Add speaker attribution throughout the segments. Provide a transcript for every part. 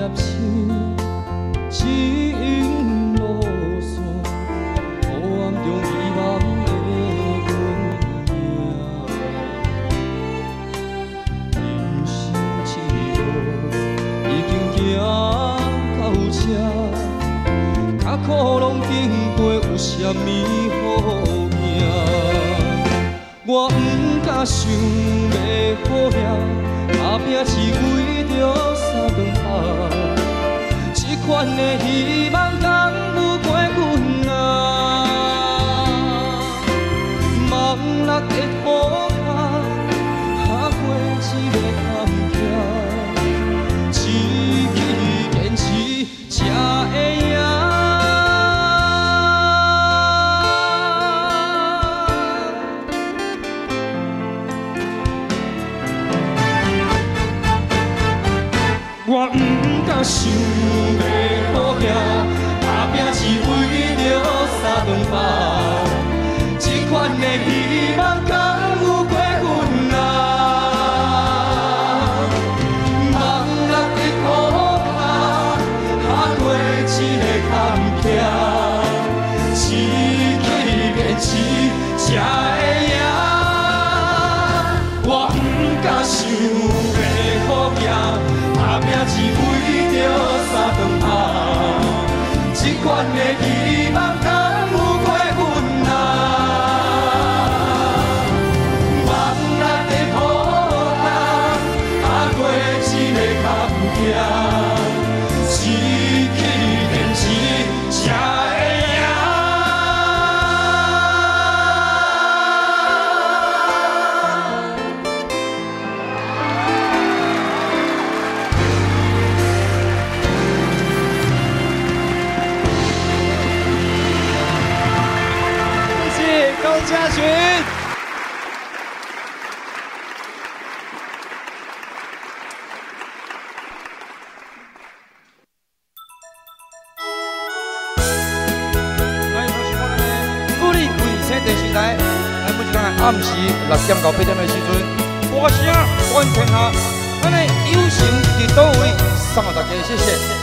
Speaker 1: 手，指引路线，黑暗中希望的阮影。人生这路已经行到这，脚苦拢经过，有啥物好惊？我不敢想要好命，打拼是为着三顿饭。这款的希望敢有过阮啊？网络的涂鸦，下过一个坎坷，志气坚持才会赢。我不敢想要好命，打拼是为着三顿饭。这款的希望敢有过阮啊？网络的涂鸦，下过一个坎坷，志气坚持才会赢。我不敢想要好命。打拼是为着三顿饭，这款的希望敢有过阮啊？网络的涂鸦，下过一个坎坷，志气坚持才会赢。高嘉群，鼓励卫星电视台，咱每一天暗时6点到8点的时阵，歌声满天下，咱的友情伫倒位，送给大家，谢谢。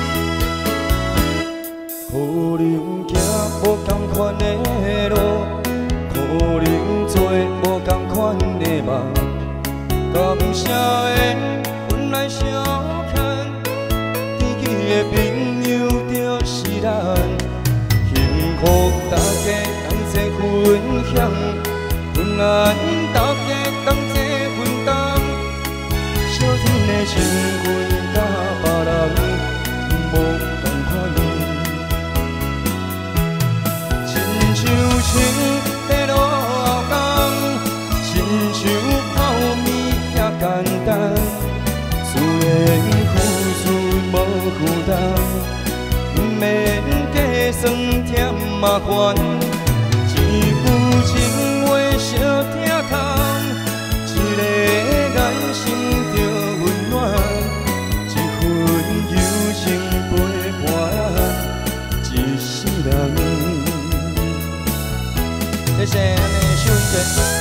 Speaker 1: 可能行无同款的路。可能做无同款的梦，感谢的本来相牵，天气的朋友就是咱，幸福大家同齐分享，困难大家同齐分担，小天的情分甲别人无同款，亲像情。亲像泡面遐简单，自然付出无负担，不免计算添麻烦。一句情话少听空，一个眼神就温暖，一份友情陪伴一世人。谢谢咱的秀英姐。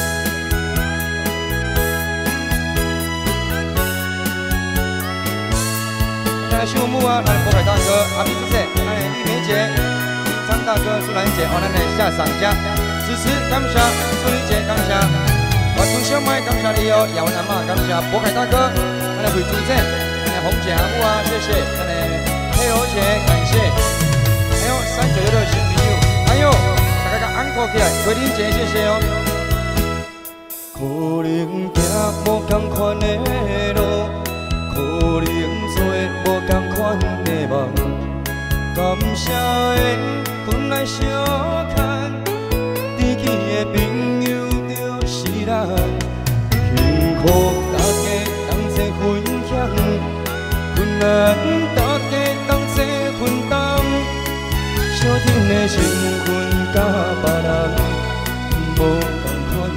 Speaker 1: 秀木啊，咱的波凯大哥，阿米叔叔，咱的玉梅姐，张大哥，苏兰姐，咱的夏赏家，支持感谢苏玲姐，感谢我从小麦，感谢你哦，亚文阿妈，感谢波凯大哥，咱的魏主姐，咱的红姐阿母啊，谢谢，咱的黑柔姐，感谢，还有396的新朋友，还有大家安可起来，桂林姐，谢谢哦。可能行无同款的路。可能做无同款的梦，感谢的本来相牵，天气的朋友就是咱，幸福大家同齐分享，困难大家同齐分担，小甜的情分甲别人无同款，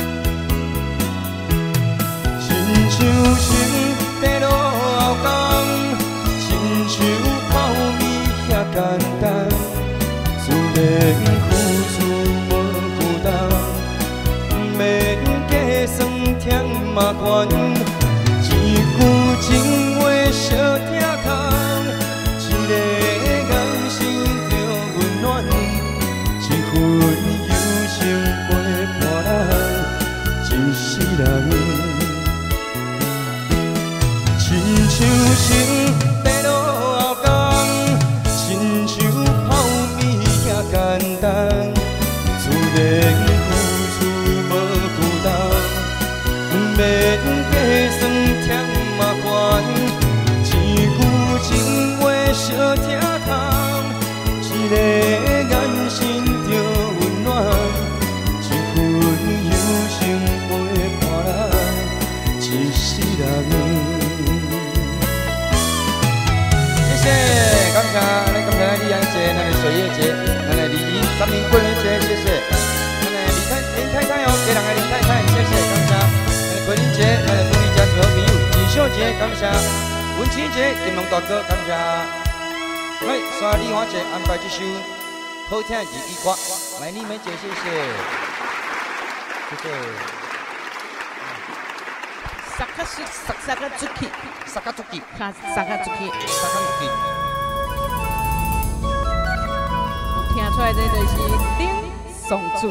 Speaker 1: 亲像情。在路后港，亲像泡面遐简单，自然付出无负担，不免计算添麻烦，一句情话少听空。 是人。谢谢，感谢，感谢李阳姐，咱的水月姐，咱的李莹3名贵人节，谢谢。咱的林太太哦，给两个林太太，谢谢，感谢。咱的桂林姐，咱的福利家族朋友锦绣姐，感谢。文琪姐，金龙大哥，感谢。来，刷丽华姐安排这首好听的粤语歌，来丽梅姐，谢谢，谢谢。
Speaker 2: 萨卡苏基，
Speaker 1: 萨卡祖基，
Speaker 2: 萨卡祖基，有听出来这就是林松柱。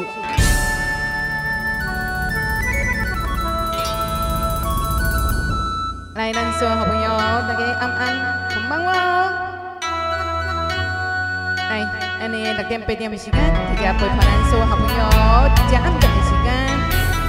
Speaker 2: 来，咱所有好朋友，大家安安，こんばんは。来，安尼6點8點的時間，大家陪伴咱所有好朋友，食暗頓的時間。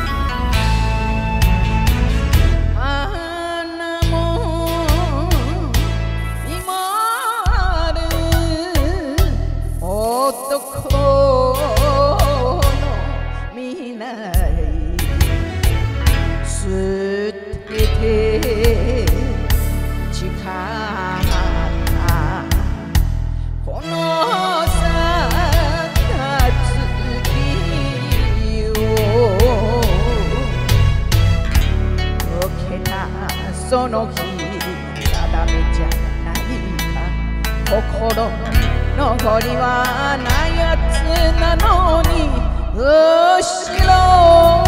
Speaker 2: その日定めじゃないか心残りはないやつなのに後ろ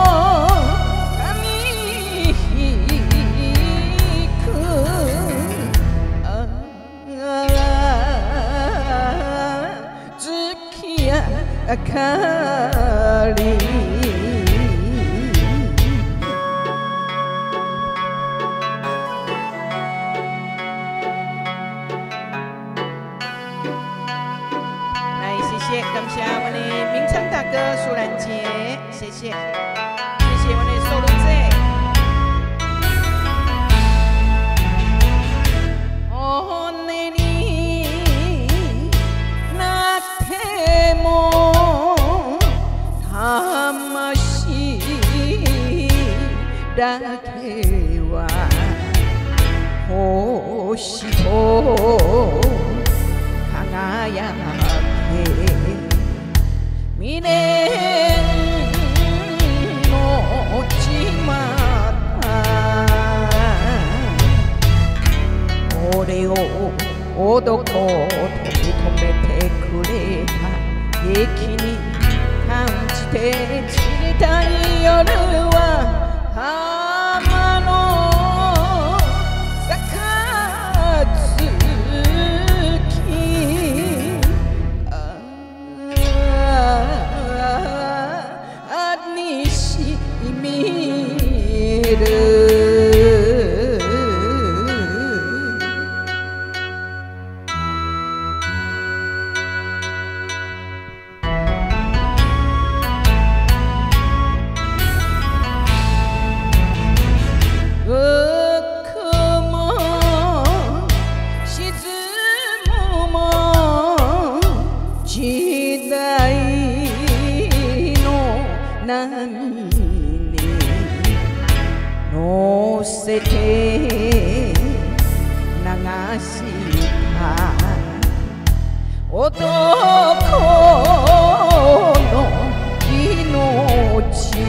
Speaker 2: 髪引く月明かり感谢我的明昌大哥苏兰姐，谢谢，谢谢我的收录姐。おねになっても魂だけは星と輝く。 未練のちまった俺を男と認めてくれた駅に感じて散りたい夜は浜の杯にしみる雲沈むも時代波に乗せて流した男の命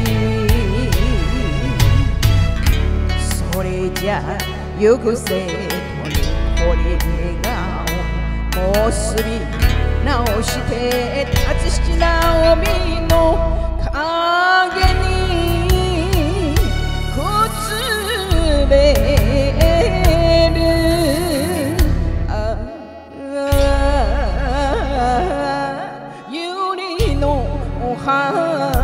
Speaker 2: それじゃ行くせとにこり笑顔もうすび直して立ちし直美の影に崩れる百合の花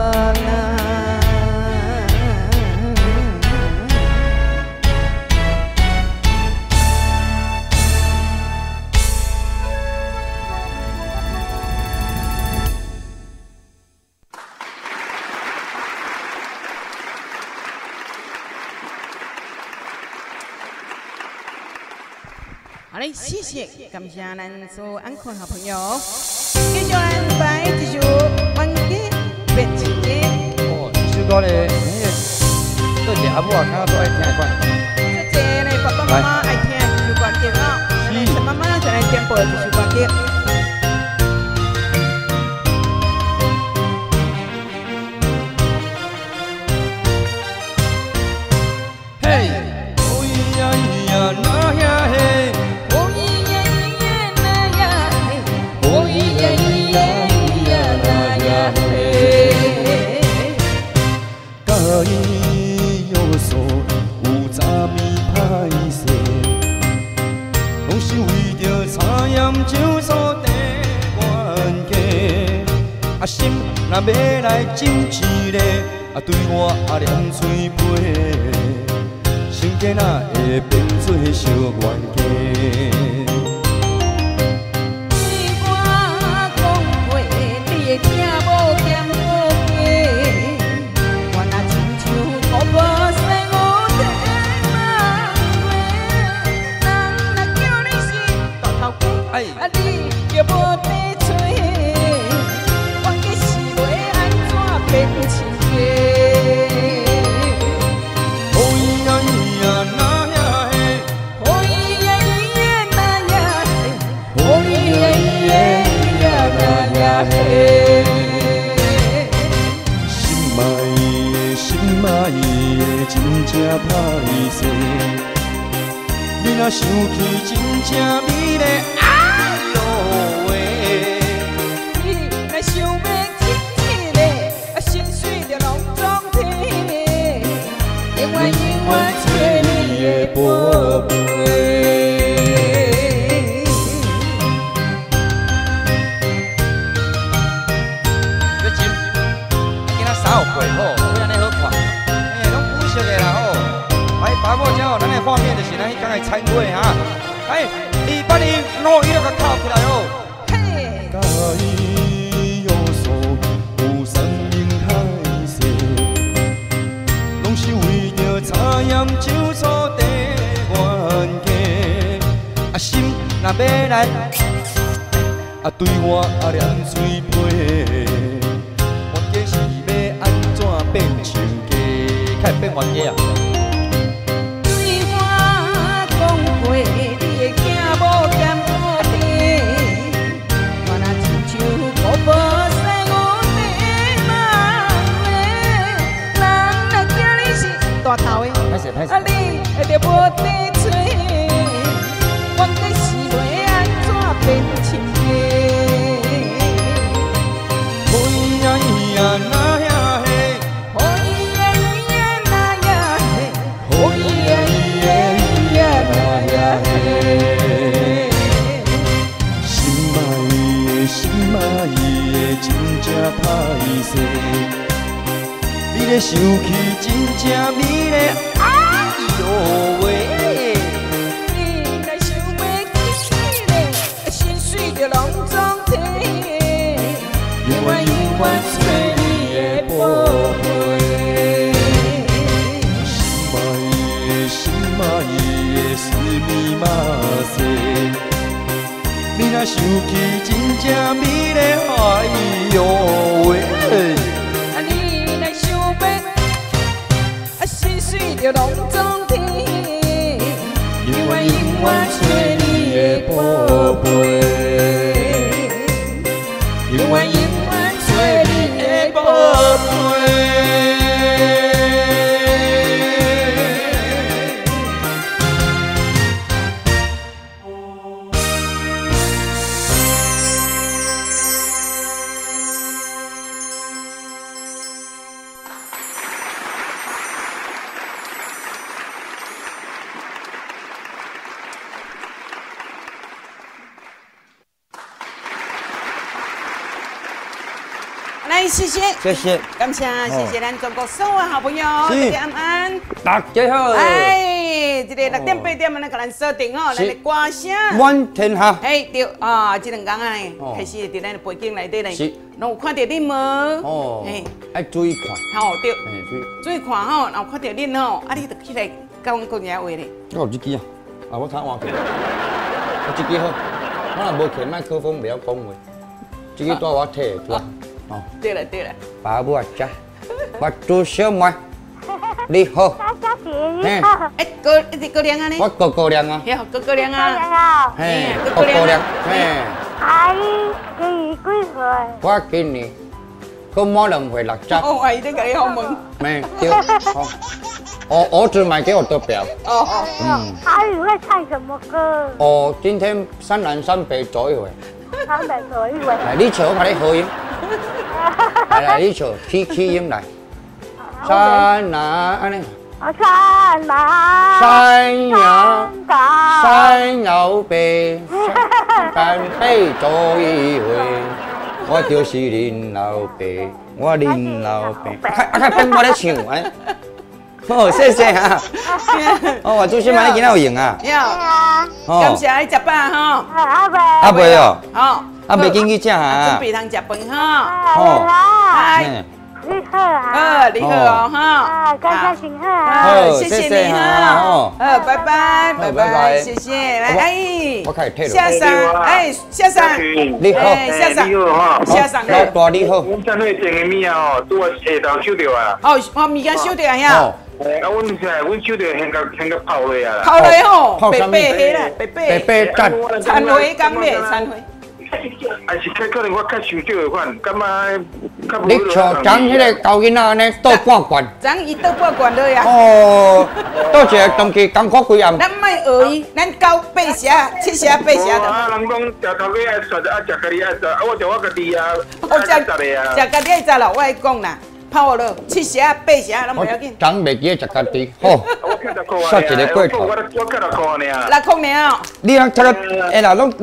Speaker 2: 好嘞，谢谢，感谢咱所有安康好朋友，继续安排这首《万家别情》。
Speaker 1: 哦，这首歌嘞，特点阿母啊，看都爱听的款。
Speaker 2: 这呢，爸爸妈妈爱听的一首歌曲哦，陈妈妈再来点播一首歌曲。
Speaker 1: 嘿，哦咿呀咿呀那呀嘿，
Speaker 2: 哦咿呀咿呀那呀嘿，哦咿呀咿呀咿呀那呀嘿。
Speaker 1: 甲伊约束有早暝歹势，拢是为着茶盐酒所地冤家。啊心若要来斟一个，啊对我啊念嘴杯，心计若会变做小冤家。
Speaker 2: 啊，你又无地找，我计是要安怎变亲家？
Speaker 1: 哦咿呀咿呀那呀嘿，
Speaker 2: 哦咿呀咿呀那呀嘿，哦咿呀咿呀咿呀那呀嘿。
Speaker 1: 心爱心爱的真正歹势，你若想起真正美丽。
Speaker 2: 想要亲一个，心碎着拢总提，永远永远做你的宝贝。
Speaker 1: 你真，今仔衫有过好，非常的好看，拢古色的啦吼。来，爸母遮哦，咱的画面就是咱迄天的餐会哈。来，280弄伊个靠起来哦。
Speaker 2: 嘿。
Speaker 1: 茶盐酒所地冤家，啊心若要来，啊对我啊念水杯，我计是要安怎变亲家，较会变冤家啊。
Speaker 2: 对我讲过，你的囝某兼好弟，我若亲像古堡西屋地嘛，人若叫你是大头的。啊！你会着无地找，我计是要安怎变亲家？
Speaker 1: 哦咿呀咿呀那呀嘿，
Speaker 2: 哦咿呀咿呀那呀嘿，哦咿呀咿呀咿呀那呀嘿。
Speaker 1: 心爱的真正歹势，你咧想起真正美丽。哟喂！
Speaker 2: 你若想要亲一个，心碎着拢总提，永远永远做你的宝贝。
Speaker 1: 心爱的思密码是，你若想起真正美丽，哎哟喂！
Speaker 2: 啊，你若想要，心碎着拢总提。永远永远做你的宝贝，永远永远做你的宝贝。来，谢谢，
Speaker 3: 谢谢，
Speaker 2: 感谢，谢谢咱中国所有好朋友，大家安安，
Speaker 3: 大家好。
Speaker 2: 哎，这个6点8点，咱给咱锁定哦，咱的歌声
Speaker 3: 满天下。
Speaker 2: 哎，对啊，这2天啊，开始在咱的背景内底呢，拢有看到恁无？
Speaker 3: 哦，哎，爱注意看。
Speaker 2: 好对，
Speaker 3: 注意。
Speaker 2: 注意看吼，然后看到恁吼，啊，你就起来甲阮讲一下话咧。
Speaker 3: 我有一支啊，啊，我听换去。我这支好，我若无摕麦克风，袂晓讲话。这支带我摕的，
Speaker 2: 对了对了，
Speaker 3: 爸母啊，家，我祝小妹你好。
Speaker 4: 大家你好，
Speaker 2: 哎，高高粱啊呢？
Speaker 3: 我高粱啊，
Speaker 2: 嘿，高粱
Speaker 4: 大
Speaker 2: 啊，
Speaker 4: 家好，
Speaker 3: 嘿，高粱，嘿，
Speaker 4: 阿姨今年几岁？
Speaker 3: 我今年够满2岁60。
Speaker 2: 哦，阿姨在甲你访问。
Speaker 3: 没对，儿子买给我的表。
Speaker 2: 哦哦，
Speaker 4: 阿姨会唱什么歌？
Speaker 3: 哦，今天3南3北走一回。
Speaker 4: 300左一回。
Speaker 3: 来，你唱，我给你合音。来，你唱起音来。山南，安尼。
Speaker 4: 山南
Speaker 3: 山摇，
Speaker 4: 高，
Speaker 3: 山摇北，山北走一回。我就是恁老爸，我恁老爸。看变我咧唱哎。哦，谢谢哈。哦，我做新闻你今仔有用啊。
Speaker 2: 要，感谢你食饭哈。
Speaker 3: 阿伯哦。
Speaker 2: 好。
Speaker 3: 啊，袂紧去食啊。
Speaker 2: 准备通食饭哈。
Speaker 3: 好。
Speaker 2: 嗨。
Speaker 4: 你好啊！
Speaker 2: 你好哦哈，
Speaker 4: 大家请好啊！
Speaker 2: 好，谢谢你哈，拜拜拜拜，谢谢，来阿姨，
Speaker 3: 我开始退了。
Speaker 2: 夏桑，哎，夏桑，
Speaker 3: 你好，
Speaker 2: 夏桑，
Speaker 5: 你好哈，
Speaker 2: 夏桑，
Speaker 3: 老大你好。
Speaker 5: 阮餐厅订的物啊吼，拄啊下昼收到啊。
Speaker 2: 哦，我物件收到呀。
Speaker 5: 啊，阮收到现甲泡落啊。
Speaker 2: 泡落吼，白白黑啦，白白。
Speaker 3: 白白赞。
Speaker 2: 忏悔讲咩？忏悔。
Speaker 5: 还是可能我较收少的款，感觉较无。
Speaker 3: 你像讲迄个高囡仔安尼倒半罐。
Speaker 2: 咱伊倒半罐了呀。
Speaker 3: 哦，倒一个当期艰苦几暗。
Speaker 2: 咱莫学伊，咱九八蛇、七蛇、八蛇的。
Speaker 5: 啊，人讲食头家爱刷，啊食家己爱刷，啊我食我家己啊，
Speaker 2: 我食家己爱刷啦，我爱讲啦，泡落七蛇、八蛇拢袂要紧。
Speaker 3: 讲袂记食家己，好。
Speaker 5: 我看到块
Speaker 3: 刷一个过头。
Speaker 5: 我看到块呢。
Speaker 2: 6块尔。
Speaker 3: 你啊，这个哎啦，拢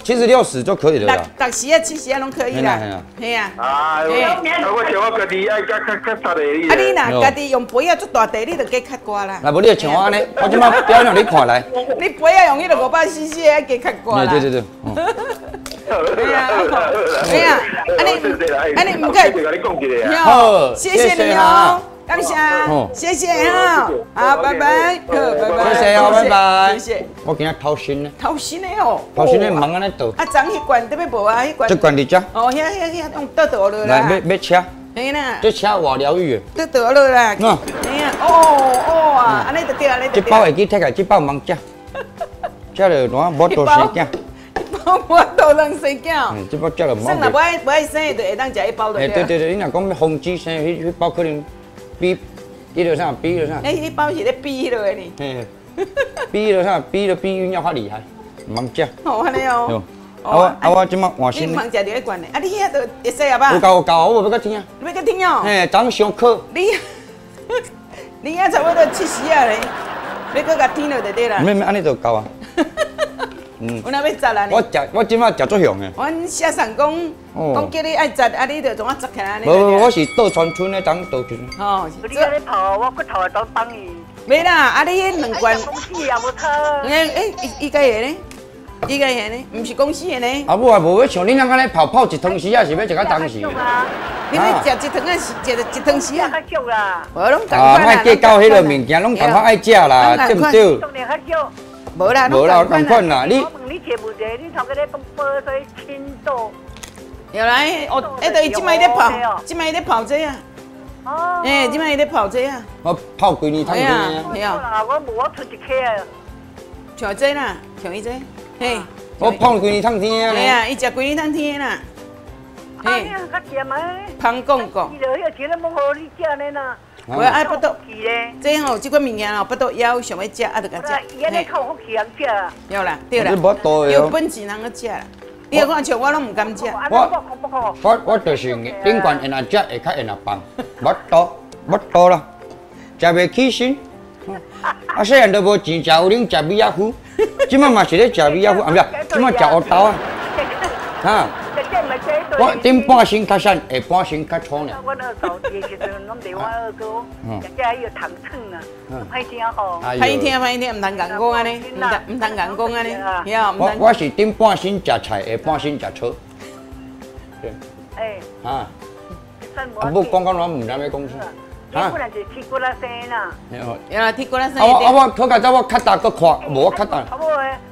Speaker 3: 60就可以了啦。
Speaker 2: 60啊、70啊拢可以啦。嘿啊。
Speaker 5: 啊，我食我家己爱较刷的。
Speaker 2: 啊，你若家己用杯啊做大地，你就加较高啦。
Speaker 3: 那无你就像我安尼，我即摆表演你看来。
Speaker 2: 你杯啊用迄个500cc 的，加较高啦。
Speaker 3: 对。
Speaker 2: 对啊，对啊，安尼唔该。好，谢谢你哦，感谢，谢谢哈，好，拜拜，拜拜，
Speaker 3: 谢谢哦，拜拜，
Speaker 2: 谢谢。
Speaker 3: 我今日偷心呢，
Speaker 2: 偷心的哦，
Speaker 3: 偷心的忙安尼倒。
Speaker 2: 啊，昨迄罐得要无啊？迄罐。
Speaker 3: 这罐伫遮。
Speaker 2: 哦，遐用倒倒落啦。
Speaker 3: 来，要车。
Speaker 2: 嘿啦。
Speaker 3: 这车偌疗愈的。
Speaker 2: 倒倒落啦。
Speaker 3: 喏。
Speaker 2: 嘿啊，哦啊，安尼就对，安尼就对。
Speaker 3: 这包会记摕来，这包忙食。这就我无多生囝。
Speaker 2: 我都能生囝。
Speaker 3: 这包食了冇。
Speaker 2: 算啦，不爱生的就会当食一包的。
Speaker 3: 对，你若讲要防止生，迄包可能比迄啥，比迄啥。
Speaker 2: 哎，迄包是咧比落的呢。
Speaker 3: 嘿，比迄啥，比孕要较厉害，忙食。
Speaker 2: 哦，安尼哦。
Speaker 3: 我即摆换新。
Speaker 2: 你忙食着迄罐的，啊，你遐都会使啊吧？
Speaker 3: 有够，我无要搁听。
Speaker 2: 你要搁听哦？
Speaker 3: 嘿，昨上课。
Speaker 2: 你遐差不多70啊咧，你搁甲听落就对啦。
Speaker 3: 免，安尼就够啊。
Speaker 2: 我那要摘啦呢。
Speaker 3: 我即摆食足香的。
Speaker 2: 阮写上讲叫你爱摘，啊，你就从我摘起来。
Speaker 3: 无，我是倒川村的，当倒村。
Speaker 2: 哦，
Speaker 6: 你在咧泡，我骨头都帮伊。
Speaker 2: 没啦，啊，你迄2罐。
Speaker 6: 公司也无错。
Speaker 2: 伊该会呢？伊该会呢？毋是公司的呢？
Speaker 3: 啊，我也无要像你那安尼泡一汤匙啊，是要食到当时。
Speaker 2: 你要食一汤啊，是食一汤匙啊？
Speaker 6: 较少啦。
Speaker 2: 无拢共款啦。
Speaker 3: 莫计较迄个物件，拢共款爱食啦，对不对？
Speaker 6: 当然较少。
Speaker 2: 无啦，
Speaker 3: 共款啦。你
Speaker 6: 我问你节目者，你头个咧讲煲水青豆。
Speaker 2: 原来哦，迄等于即摆咧泡，即摆咧泡这啊。哦。哎，即摆咧泡这啊。
Speaker 3: 我泡几年汤圆啊。
Speaker 6: 系啊。我无我出一克啊。
Speaker 2: 像这啦，像伊这，嘿。
Speaker 3: 我泡几年汤圆啊。
Speaker 2: 系啊，伊食几年汤圆啦。
Speaker 6: 嘿。较甜啊。
Speaker 2: 芳讲讲。
Speaker 6: 伊就迄个钱都无好你食呢啦。
Speaker 2: 我爱不到，这吼即款物件吼，不到腰想要食，啊，就甲食。
Speaker 6: 伊安尼靠福气人食。
Speaker 2: 对啦，对啦。有本钱人去食啦。你看像我拢唔敢食。
Speaker 3: 我就是顶悬因若食会较因若放，无多啦，食袂起身。啊，细汉都无钱食，有恁食米仔糊，即摆嘛是咧食米仔糊，啊，不是，即摆食黑豆啊。哈。我顶半身较瘦，下半身较粗呢。
Speaker 6: 我那早期时阵，拢对我二哥，食只迄个糖秤啊，歹听吼。
Speaker 2: 歹听，唔通讲讲安尼，唔通讲讲安尼，晓？
Speaker 3: 我是顶半身食菜，下半身食草。对。
Speaker 6: 哎。
Speaker 3: 啊。啊，不讲我唔知要讲啥。
Speaker 6: 你本来是铁骨拉生啦。
Speaker 2: 有啦，铁骨拉生。
Speaker 3: 我考驾照我较大个看，无我较大。
Speaker 6: 差不多诶，讲金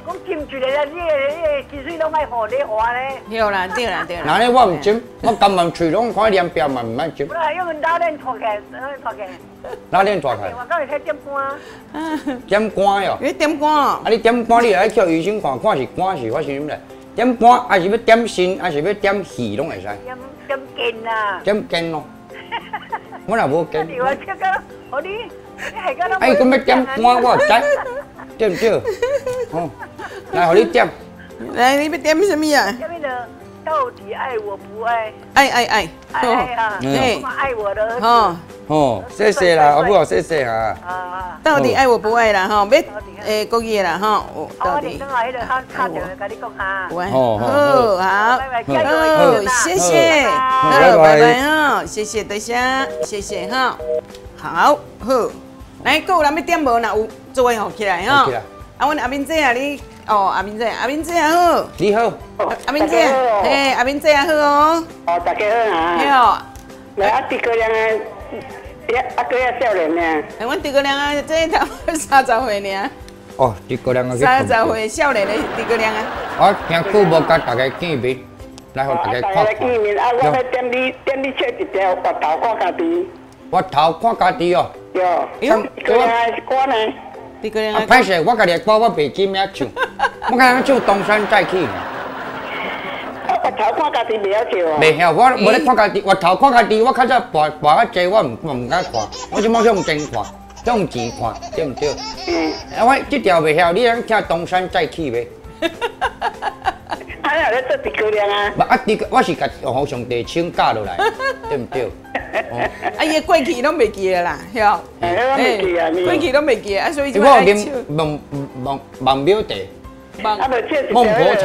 Speaker 6: 一个你薪水拢爱互你花咧。
Speaker 2: 对啦，对啦，对啦。
Speaker 3: 那呢我唔斟，我今晚嘴拢看两边嘛唔爱斟。
Speaker 6: 不啦，因为老练拖起，拖起。
Speaker 3: 哪点抓开？
Speaker 6: 我刚才睇点肝。
Speaker 3: 点肝哟。
Speaker 2: 你点肝？
Speaker 3: 啊，你点肝你来叫医生看，看是肝是发生什么嘞？点肝还是要点心，还是要点鱼拢会使。
Speaker 6: 点筋啊。
Speaker 3: 点筋咯。我若无筋。
Speaker 6: 我这个，我你系个。
Speaker 3: 哎，咁要点肝我知，对唔对？哦，来，互你点。
Speaker 2: 来，你要点什么呀？
Speaker 6: 下面的到底爱我不爱？
Speaker 2: 爱。
Speaker 6: 爱啊！爱我的儿子。
Speaker 3: 哦，谢谢啦，阿母，谢谢哈。
Speaker 2: 到底爱我不爱啦？哈，要国语啦哈。
Speaker 6: 到底。好，
Speaker 2: 谢谢，拜拜哈，谢谢大家，谢谢哈。好，来，各有人要点无？那有做伙起来哈。啊，阮阿明姐啊，你阿明姐好。
Speaker 3: 你好。
Speaker 2: 阿明姐，嘿，阿明姐好哦。
Speaker 7: 哦，大家好啊。
Speaker 2: 你好。
Speaker 7: 来，阿弟哥俩啊。阿哥也少年呢。
Speaker 2: 阮诸葛亮啊，这头30岁呢。
Speaker 3: 哦，诸葛亮啊。
Speaker 2: 30岁少年的诸葛亮啊。
Speaker 3: 我听久无甲大家见面，来互大家看看。
Speaker 7: 大家见面啊！我要点你唱一条《滑头看家己》。
Speaker 3: 滑头看家己哦。
Speaker 7: 哟。诸葛亮的歌呢？
Speaker 2: 诸葛亮的。
Speaker 3: 歹势，我家己的歌我袂记名唱，我敢若唱东山再起。
Speaker 7: 滑头看家己袂晓唱哦。
Speaker 3: 袂晓，我无咧看家己，滑头看家己，我较早跋较济，我唔敢看，我即马向真看，向钱看，对唔对？啊，我即条袂晓，你通听东山再起袂？
Speaker 7: 啊，你咧做诸葛亮啊？
Speaker 3: 无啊，我是甲互上帝请假落来，对唔对？
Speaker 2: 啊，伊过去拢袂记啦，晓？过去拢袂记啊，所以就爱唱。
Speaker 3: 望庙地。
Speaker 7: 啊，就唱一条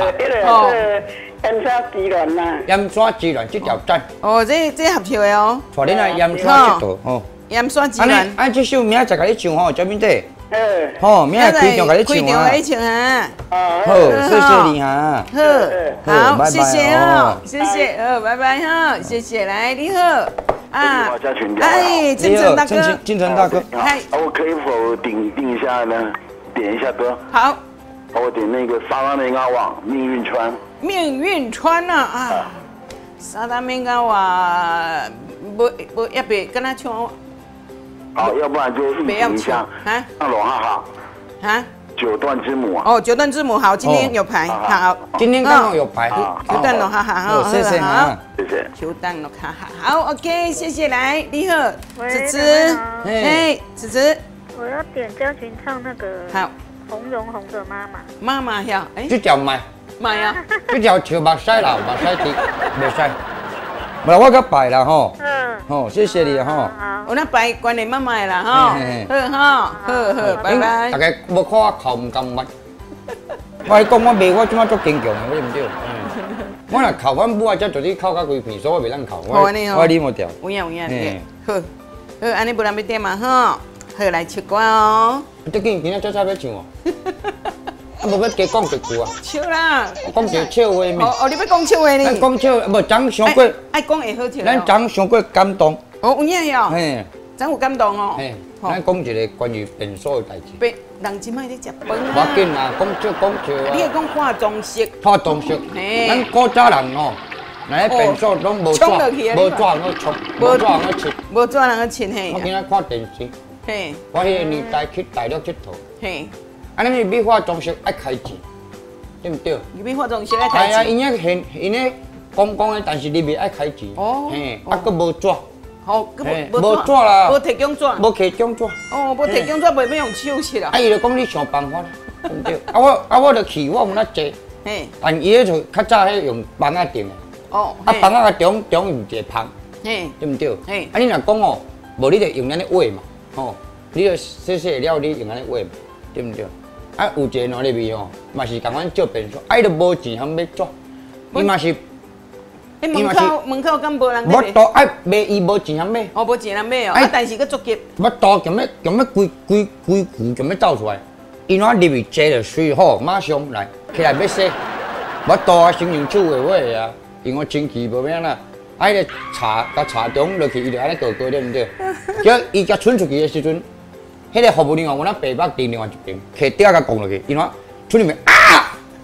Speaker 7: 盐山之恋啦。
Speaker 3: 盐山之恋这条赞。
Speaker 2: 哦，这合唱的哦。
Speaker 3: 带恁来盐山这度哦。
Speaker 2: 盐山之恋。
Speaker 3: 啊，这首明仔再甲你唱吼，这边底。好，明仔开场甲你唱啊。
Speaker 2: 开场啊。
Speaker 3: 好，谢谢你哈。
Speaker 2: 好，谢谢哦，谢谢，拜拜哈，谢谢，来你好。
Speaker 5: 啊，
Speaker 2: 哎，金城大哥，
Speaker 3: 金城大哥，
Speaker 5: 嗨，我可以否点一下呢？点一下歌。
Speaker 2: 好。
Speaker 5: 我点那个沙拉梅高网命运川。
Speaker 2: 命运川啊！沙拉梅高网，不要别跟他唱。
Speaker 5: 好，要不然就应景一下啊，唱龙哈哈啊，九段之母啊。
Speaker 2: 哦，九段之母好，今天有排，好，
Speaker 3: 今天刚好有排，
Speaker 2: 九段龙哈哈，好，
Speaker 3: 谢谢哈，
Speaker 5: 谢谢。
Speaker 2: 九段龙哈哈，好 ，OK， 谢谢，来，你好，子子，哎，子子，
Speaker 4: 我要点嘉群唱那个
Speaker 2: 好。
Speaker 4: 红绒红的妈妈，
Speaker 2: 妈妈呀，哎，
Speaker 3: 这条卖，
Speaker 2: 卖啊，
Speaker 3: 这条笑目屎啦，目屎滴，袂使。无啦，我甲拜啦吼。好，谢谢你吼。
Speaker 2: 我那拜关你妈妈啦吼。好，拜拜。
Speaker 3: 大家无看我哭唔甘捌。我讲我卖我即马足坚强的，对唔对？我若哭，阮母啊才做你哭到规片，所以我袂当哭。我你冇掉。
Speaker 2: 有影，好，安尼不然要点嘛吼。好，来唱歌哦。
Speaker 3: 最近今仔早早要唱哦。啊，无要加讲一句啊。
Speaker 2: 唱啦。
Speaker 3: 讲一笑话咩？
Speaker 2: 哦，你要讲笑话呢？
Speaker 3: 咱讲笑，无咱上过。
Speaker 2: 爱讲会好笑。
Speaker 3: 咱咱上过感动。
Speaker 2: 哦，有影哟。
Speaker 3: 嘿。
Speaker 2: 咱有感动哦。
Speaker 3: 嘿。咱讲一个关于变数的代志。变，
Speaker 2: 人即摆咧食饭啊。
Speaker 3: 无要紧啊，讲笑。
Speaker 2: 你系讲化妆式？
Speaker 3: 化妆式。嘿。咱古早人哦，那变数拢无纸，无纸通冲，无纸通切，
Speaker 2: 无纸通切嘿。
Speaker 3: 我今仔看电视。
Speaker 2: 嘿，
Speaker 3: 我迄个年代去大陆佚佗，
Speaker 2: 嘿，
Speaker 3: 啊，咱是美化妆师爱开钱，对唔对？
Speaker 2: 美化妆师爱开钱。
Speaker 3: 哎呀，因迄讲的，但是你袂爱开钱，嘿，啊，佮无纸，
Speaker 2: 好，
Speaker 3: 无纸啦，
Speaker 2: 无提供纸，
Speaker 3: 无提供纸，
Speaker 2: 哦，无提供纸袂要用手切啦。
Speaker 3: 啊，伊就讲你想办法，对唔对？我就去，我有那济，嘿，但伊迄就较早迄用棒仔定的，哦，啊，棒仔中用一个棒，嘿，对唔对？嘿，啊，你若讲哦，无你就用咱的画嘛。哦，你就细了，你用安尼画，对唔对？啊，有一个哪里味哦，嘛是共阮照变数，啊，伊都无钱通要做，伊嘛是。
Speaker 2: 你门口敢无人？
Speaker 3: 无多啊，卖伊无钱通买。
Speaker 2: 哦，无钱通买哦，啊，但是佮足急。
Speaker 3: 无多，强要规句强要走出来，伊哪入去坐就水好，马上来起来要洗。无多啊，先用手画画啊，因为清气无咩啦。啊，迄个茶中落去，伊就安尼搞对唔对？叫伊甲伸出去的时阵，迄个服务人员我那白目盯另外一边，摕吊甲拱落去，伊哪出里面啊，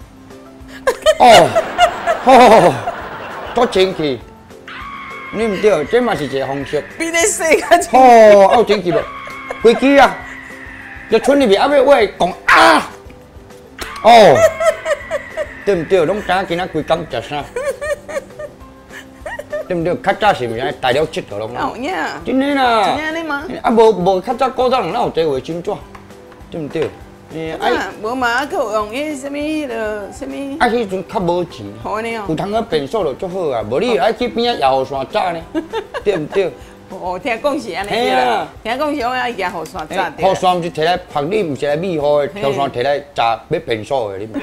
Speaker 3: 哦，足清气。你唔对，这嘛是一个方式。
Speaker 2: 比你细个。
Speaker 3: 哦，有清气无？规矩啊，就村里面阿要喂讲啊，哦，对唔对？拢知影今仔规工食啥？对唔对？较早是毋是大了佚佗拢？
Speaker 2: 有影。
Speaker 3: 真的啦。
Speaker 2: 真的吗？
Speaker 3: 啊，无较早古早人哪有坐卫生纸？对唔对？
Speaker 2: 无嘛，啊，佮用迄什么迄个什么？
Speaker 3: 啊，迄阵较无钱，
Speaker 2: 好呢哦。
Speaker 3: 有通个便所就足好啊，无你爱去边仔摇山炸呢，对唔对？
Speaker 2: 哦，听讲是安尼对啦。听讲是我爱摇雨伞炸对。
Speaker 3: 雨伞毋是摕来晒你，毋是来美好的，雨伞摕来炸要便所的，你。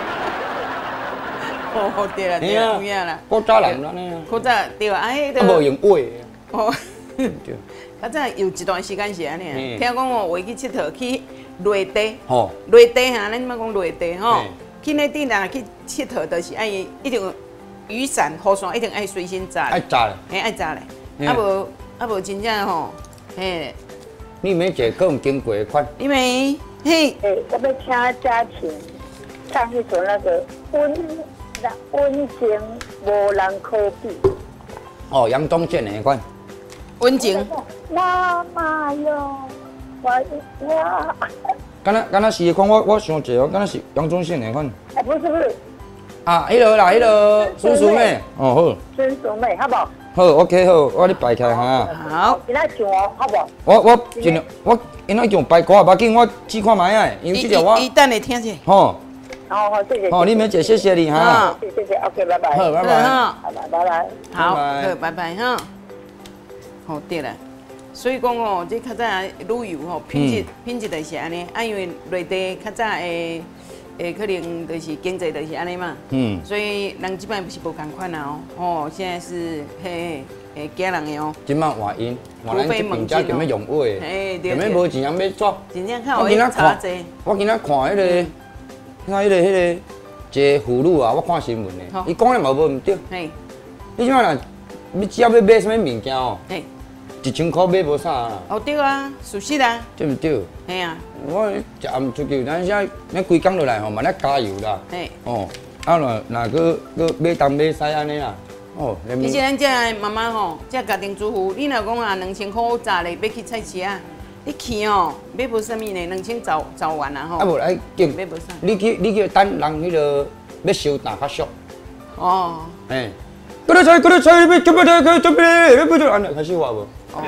Speaker 2: 哦，对啦，对啦，有影啦。
Speaker 3: 古早人安尼啊。
Speaker 2: 古早对啊，迄个。
Speaker 3: 啊，无用画的。
Speaker 2: 哦。
Speaker 3: 对。
Speaker 2: 较早有一段时间是安尼，听讲哦，话去佚佗去内地，
Speaker 3: 吼，
Speaker 2: 内地哈，咱即摆讲内地吼，去内地若去佚佗，就是爱一定雨伞、雨伞一定爱随身带。
Speaker 3: 爱炸咧，
Speaker 2: 嘿，爱炸咧，啊无真正吼，嘿。
Speaker 3: 你每一个各有经过的款。
Speaker 2: 你没嘿？
Speaker 7: 我要请嘉晴唱一首那个温情无人可比。
Speaker 3: 哦，杨宗宪的款。
Speaker 2: 温情。
Speaker 7: 妈妈哟，我。
Speaker 3: 敢若是款，我想一个，敢若是杨宗宪的款。
Speaker 7: 哎，不是。啊，
Speaker 3: 迄个啦，迄个孙淑妹。哦好。
Speaker 7: 孙淑妹，好不好？
Speaker 3: 好 ，OK 好，我你摆开哈。
Speaker 2: 好。
Speaker 7: 今仔唱哦，好不好？
Speaker 3: 我尽量，我因那用摆歌啊，无要紧，我试看卖啊，因为这条我。
Speaker 2: 伊等下听者。
Speaker 3: 吼。
Speaker 7: 好，谢谢。
Speaker 3: 哦，你梅姐，谢谢你哈。
Speaker 7: 谢谢 ，OK， 拜拜。
Speaker 3: 好，拜拜。
Speaker 7: 拜拜。
Speaker 2: 好，好，拜拜哈。好对啦，所以讲哦，这较早旅游吼，品质就是安尼，啊，因为内地较早的可能就是经济就是安尼嘛，所以人即摆不是无共款啊哦，现在是惊人的哦。
Speaker 3: 今晚换音，换咱这边家就要用话的，就要无钱人要怎？
Speaker 2: 真正看我今仔看，
Speaker 3: 我今仔看迄个，看迄个一个妇女啊，我看新闻的，伊讲的嘛无唔对。你即摆若你只要要买什么物件哦？1000块买无啥啦。哦
Speaker 2: 对啊，属实啊。
Speaker 3: 对唔对？
Speaker 2: 嘿啊。
Speaker 3: 我食暗出去，咱现咱规工落来吼，嘛咧加油啦。嘿。哦，啊若个买东买西安尼啦。哦。其
Speaker 2: 实咱这妈妈吼，这家庭主妇，你若讲啊2000块砸咧要去菜市啊，你去哦买无啥物呢，2000找完啦吼。
Speaker 3: 啊无来紧。
Speaker 2: 买无啥。
Speaker 3: 你去等人迄个要收单较俗。
Speaker 2: 哦。
Speaker 3: 嘿。嗰啲菜，要準備佢準備，你不就安尼開始話無？
Speaker 2: 哦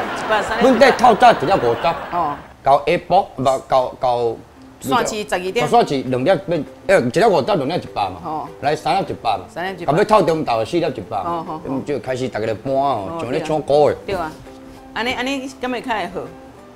Speaker 2: ，3
Speaker 3: 阮這透早1點50。
Speaker 2: 哦。
Speaker 3: 到下晡，唔到。
Speaker 2: 線市12點。
Speaker 3: 線市2點變，1點50到2點100嘛。哦。來3點100嘛。3點100。後尾透中晝4點100。哦好。咁就開始大家嚟搬哦，像咧搶股的。
Speaker 2: 對啊。安尼敢會較會好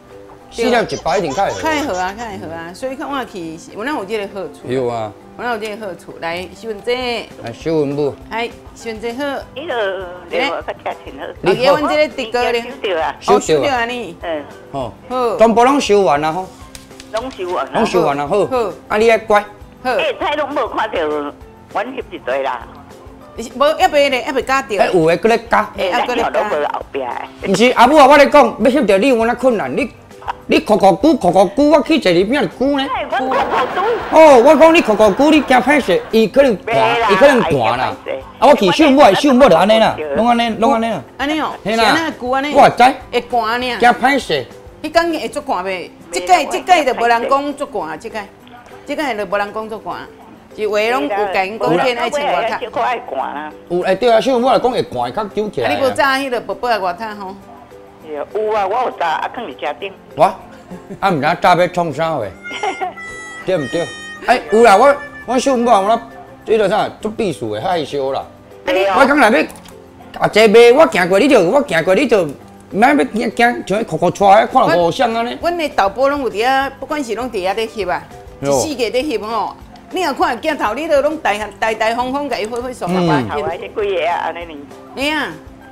Speaker 3: ？4點100一定較會好。
Speaker 2: 較會好啊，較會好啊，所以看我去，有咱有這個好處。
Speaker 3: 有啊。
Speaker 2: 我有这个好处，来秀文姐，
Speaker 3: 来秀文母，
Speaker 2: 嗨，秀文姐好，
Speaker 6: 迄个连我较价钱好，
Speaker 2: 你给阮这个地哥咧，
Speaker 6: 收
Speaker 3: 到
Speaker 2: 啊你，
Speaker 3: 好，好，全部拢收完啦吼，
Speaker 6: 拢收完啦，
Speaker 3: 拢收完啦，好，好，啊你爱乖，
Speaker 6: 好，菜拢无看到，阮翕一堆啦，
Speaker 2: 无一杯咧，一杯加掉，
Speaker 3: 有诶，搁咧加，
Speaker 6: 咱后拢无后壁诶，
Speaker 3: 毋是阿母啊，我咧讲，要翕到你有哪困难，你哭久，我去坐你边久呢？哦，我讲你哭久，你惊歹势，伊可能断啦。啊，我去秀母就安尼啦，拢安尼啦。
Speaker 2: 安尼哦，是安尼久安尼。
Speaker 3: 我知。
Speaker 2: 会寒呢。
Speaker 3: 惊歹势。
Speaker 2: 迄讲会足寒袂？即届就无人讲足寒，即届就无人讲足寒。是话拢有甲因讲天爱穿外套。
Speaker 6: 小可爱寒啦。
Speaker 3: 有诶，对啊，秀母来讲会寒，较久起来。
Speaker 2: 啊，你无早迄个宝宝的外套吼？
Speaker 6: 有啊，我有炸，啊，放伫车顶。
Speaker 3: 我，啊，唔知炸要创啥货，对唔对？哎，有啦，我小母我这个啥做秘书的害羞啦。我刚来要啊，这卖我行过你就，唔免要惊，像哭出来，看到无像安尼。
Speaker 2: 阮的导播拢有伫遐，不管是拢伫遐咧翕啊，一世界咧翕吼。你若看镜头，你都拢大方甲伊挥手拍拍。
Speaker 6: 后来这几个啊，安尼呢？
Speaker 2: 你啊。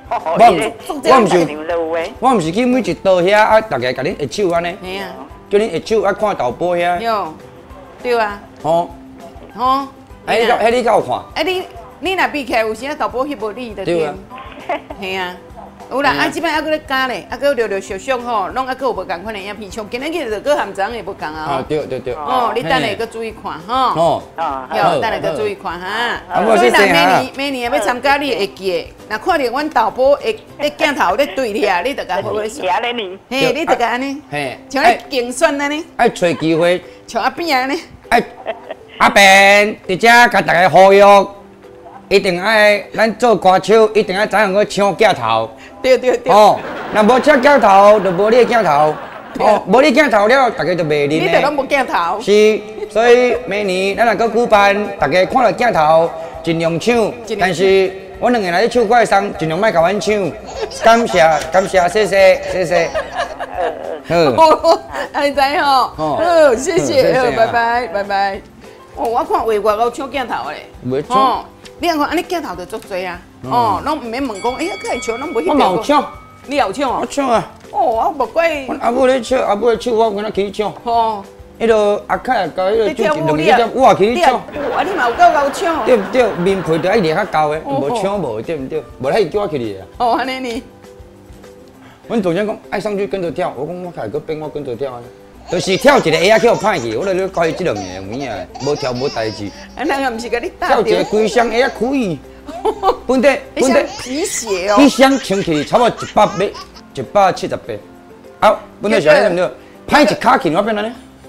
Speaker 3: 我毋是去每一道遐啊，大家甲恁下手安尼。
Speaker 2: 嘿啊。
Speaker 3: 叫恁下手啊，看导播遐。
Speaker 2: 有，对啊。
Speaker 3: 吼。
Speaker 2: 吼。
Speaker 3: 哎，你敢有看？
Speaker 2: 哎，你若比起来，有时啊导播翕无你的对。嘿啊。 有啦，啊，即摆还搁咧加咧，还搁聊聊小小吼，拢还搁有无共款的影片，像今日日就搁含章的无共啊。
Speaker 3: 啊，对对对。
Speaker 2: 哦，你等下搁注意看吼。
Speaker 3: 哦。
Speaker 2: 有，等下搁注意看哈。
Speaker 3: 啊，我谢谢啊。
Speaker 2: 每年要参加你会记的，若看到阮导播会镜头咧对你啊，你就甲好好说。嘿，你就甲安尼。嘿。像咧竞选安尼。
Speaker 3: 爱找机会。
Speaker 2: 像阿扁安尼。
Speaker 3: 哎，阿扁，伫遮甲大家呼吁，一定爱咱做歌手，一定爱知影去抢镜头。
Speaker 2: 对对对。
Speaker 3: 哦，若无抢镜头，就无你的镜头。哦，无你镜头了，大家就袂认
Speaker 2: 你就拢无镜头。
Speaker 3: 是，所以明年咱若搁举办，大家看到镜头尽量抢，但是我两个来唱歌的送，尽量莫甲阮抢。感谢感谢，谢谢谢谢。
Speaker 2: 好，安知吼？好，谢谢，好，拜拜拜拜。哦，我看外国有抢镜头嘞。
Speaker 3: 袂抢。
Speaker 2: 你看安尼镜头就足多啊。哦，拢唔免问讲，哎呀，佮会抢，拢无迄
Speaker 3: 我冇抢。
Speaker 2: 你有抢啊？
Speaker 3: 我抢啊！
Speaker 2: 哦，我无怪。
Speaker 3: 阮阿母咧唱，阿母咧唱，我跟他去抢。哦。迄个阿凯甲迄个
Speaker 2: 跳舞
Speaker 3: 我也去抢。
Speaker 2: 哇，你嘛有够抢。
Speaker 3: 对不对？面皮就爱练较高的，无抢无对不对？无迄叫我去哩啊。
Speaker 2: 哦，安尼呢？
Speaker 3: 阮总监讲爱上去跟着跳，我讲我开个变我跟着跳啊。就是跳一个下去互歹去，我来咧教伊即两个有影啊，无跳无代志。
Speaker 2: 啊，人也毋是甲你打
Speaker 3: 跳一个规双下可以。本地
Speaker 2: 皮鞋哦。
Speaker 3: 皮箱穿起差不多178啊，本地是安尼对不对？歹一卡去我变安尼。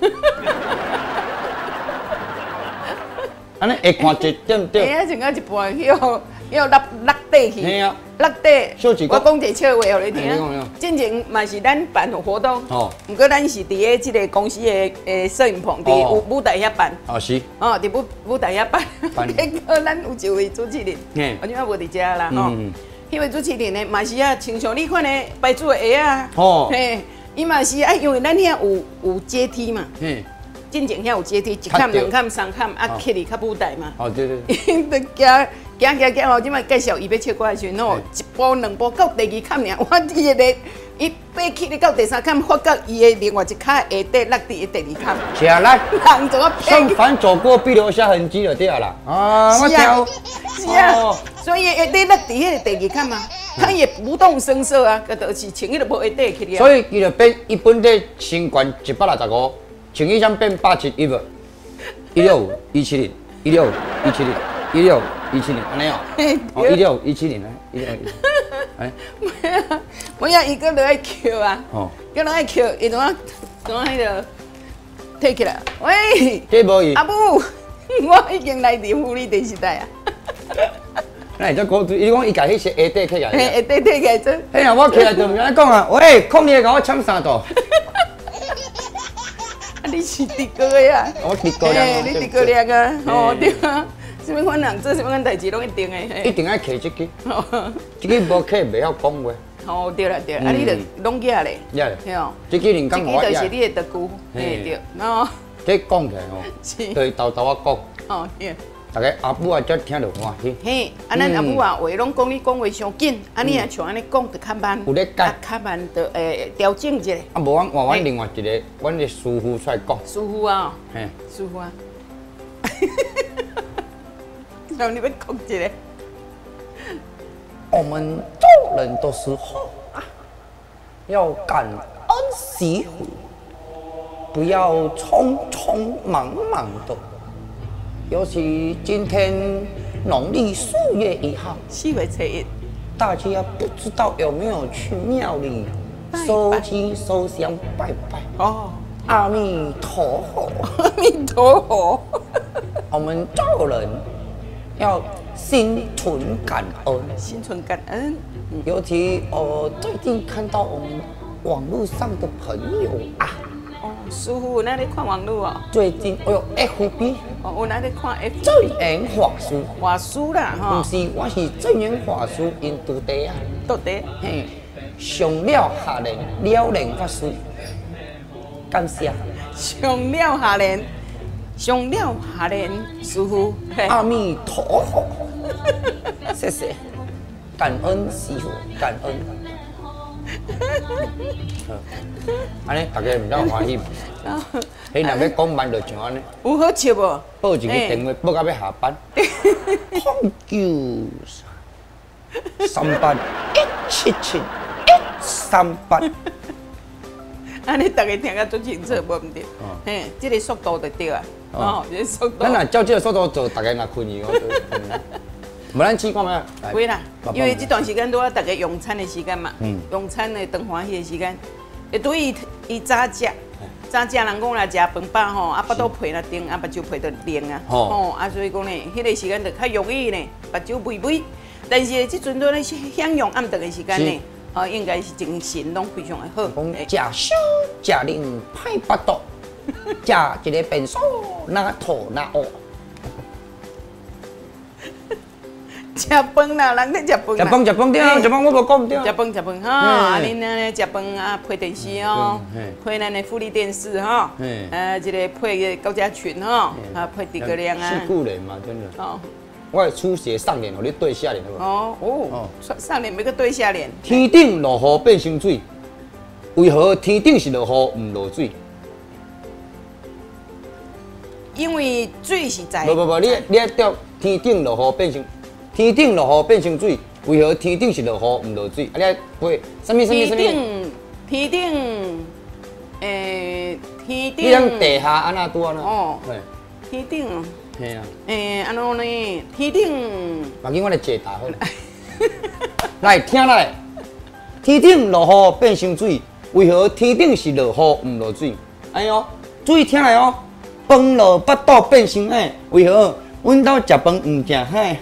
Speaker 3: 安尼会看一对不对？
Speaker 2: 哎呀，像到一半要落底去。
Speaker 3: 嘿啊。
Speaker 2: 落地。我讲一个笑话互你听。之前嘛是咱办活动，不过咱是伫个即个公司的摄影棚，伫舞台遐办。
Speaker 3: 哦是。
Speaker 2: 哦，伫舞台遐办。结果咱有一位主持人，我今仔无伫遮啦吼。迄位主持人呢，嘛是啊，亲像你款的牌子的鞋啊。哦。嘿，伊嘛是啊，因为咱遐有阶梯嘛。嘿。进前遐有阶梯，一坎、两坎、三坎，啊，起哩较舞台嘛。哦，对对。因就行哦，即摆介绍伊要唱歌的时阵哦，一步两步到第二坎尔，我伊个伊爬起哩到第三坎，发觉伊的另外一骹下底落伫第二坎。
Speaker 3: 是啊，咱
Speaker 2: 人怎么
Speaker 3: 上凡走过必留下痕迹就对啦。啊，我跳。
Speaker 2: 是啊，所以下底落伫迄个第二坎嘛，他也不动声色啊，个就是穿迄个无下底去了。
Speaker 3: 所以伊就变伊本地身悬165，穿伊想变87不？16、170、16、170、16、170，安尼哦。哦，16、170呢？16、哎。
Speaker 2: 我呀，伊个落爱扣啊。哦。个落爱扣，伊怎啊迄个摕起来？喂。
Speaker 3: 这无伊。
Speaker 2: 阿母，我已经来伫福利电视台啊。
Speaker 3: 那你再讲，伊讲伊家迄些下底起来。
Speaker 2: 下底摕起来做。
Speaker 3: 嘿呀，我起来就唔安讲啊，喂，控你甲我签3度。
Speaker 2: 你是伫哥的呀？
Speaker 3: 我伫哥俩。
Speaker 2: 你伫哥俩啊？哦，对啊。什么款人做什么款代志拢一定的。
Speaker 3: 一定爱摕这个，这个无摕袂晓讲话。
Speaker 2: 哦，对啦对啦，啊你著拢举咧。
Speaker 3: 对哦。这个人讲我
Speaker 2: 这个就是你的特句，嘿对。哦。
Speaker 3: 这讲起来吼，就是豆豆啊讲。哦，对。大家阿母啊，才听着欢喜。
Speaker 2: 嘿，啊咱阿母啊，话拢讲你讲话伤紧，啊你啊像安尼讲就较慢。
Speaker 3: 有咧改。
Speaker 2: 较慢就调整一下。
Speaker 3: 啊无阮换阮另外一个，阮的师傅出来讲。
Speaker 2: 师傅啊。嘿。师傅啊。让你们讲一个。
Speaker 3: 我们做人的时候啊，要感恩惜福，不要匆匆忙忙的。尤其今天农历4月1号
Speaker 2: ，4月初1，
Speaker 3: 大家不知道有没有去庙里收鸡收香拜拜？哦，阿弥陀佛，
Speaker 2: 阿弥陀佛。
Speaker 3: 我们做人要心存感恩，
Speaker 2: 心存感恩。
Speaker 3: 尤其我最近看到我们网络上的朋友啊，
Speaker 2: 哦，师傅，那你看网络哦？
Speaker 3: 最近我有 FB，
Speaker 2: 哦，我那你看 FB。
Speaker 3: 正言法师，
Speaker 2: 法师啦，哈。
Speaker 3: 不是，我是正言法师，因徒弟啊。
Speaker 2: 徒弟。嘿，
Speaker 3: 上了下联了然法师，感谢。
Speaker 2: 上了下联。上了下联，师傅，
Speaker 3: 阿弥陀佛，谢谢，感恩师傅，感恩。安尼大家唔当欢喜。你若要讲慢就像安尼。
Speaker 2: 有好笑无？
Speaker 3: 报一个电话，报到要下班。Thank you。 138。
Speaker 2: 安尼大家听甲足清楚，无毋对？嘿，这个速度就对啊。哦，这个速度。
Speaker 3: 咱若照这个速度做，大家若困去哦。无咱试看卖。
Speaker 2: 会啦，因为这段时间拄啊，大家用餐的时间嘛，用餐的长欢喜的时间，会对伊早食。早食人讲来食饭饱吼，啊，腹肚配了顶，啊，目睭配着冷啊，吼，啊，所以讲呢，迄个时间就较容易呢，目睭微微。但是即阵都咧享用暗顿的时间呢，哦，应该是精神拢非常的好。
Speaker 3: 讲食少食冷歹腹肚，食一个便所哪吐哪屙。
Speaker 2: 食饭啦，人咧食饭。
Speaker 3: 食饭对啊，食饭我无讲对啊。
Speaker 2: 食饭哈，啊，恁咧食饭啊，配电视哦，配咱的富丽电视哈，这个配高家群哈，啊，配诸葛亮啊。
Speaker 3: 是故人嘛，真的。哦。我出血上联，互你对下联好
Speaker 2: 无？哦，上联要个对下联。
Speaker 3: 天顶落雨变成水，为何天顶是落雨唔落水？
Speaker 2: 因为水是在。
Speaker 3: 不，你要调天顶落雨变成。天顶落雨变成水，为何天顶是落雨唔落水？啊，你背什么？天
Speaker 2: 顶，
Speaker 3: 你讲地下安那拄安那？
Speaker 2: 哦，天顶。
Speaker 3: 嘿啊。
Speaker 2: 安怎呢？天顶。
Speaker 3: 把紧我来解答好了。来听来，天顶落雨变成水，为何天顶是落雨唔落水？哎呦，注意听来哦。饭落腹肚变成海，为何阮兜食饭唔食海？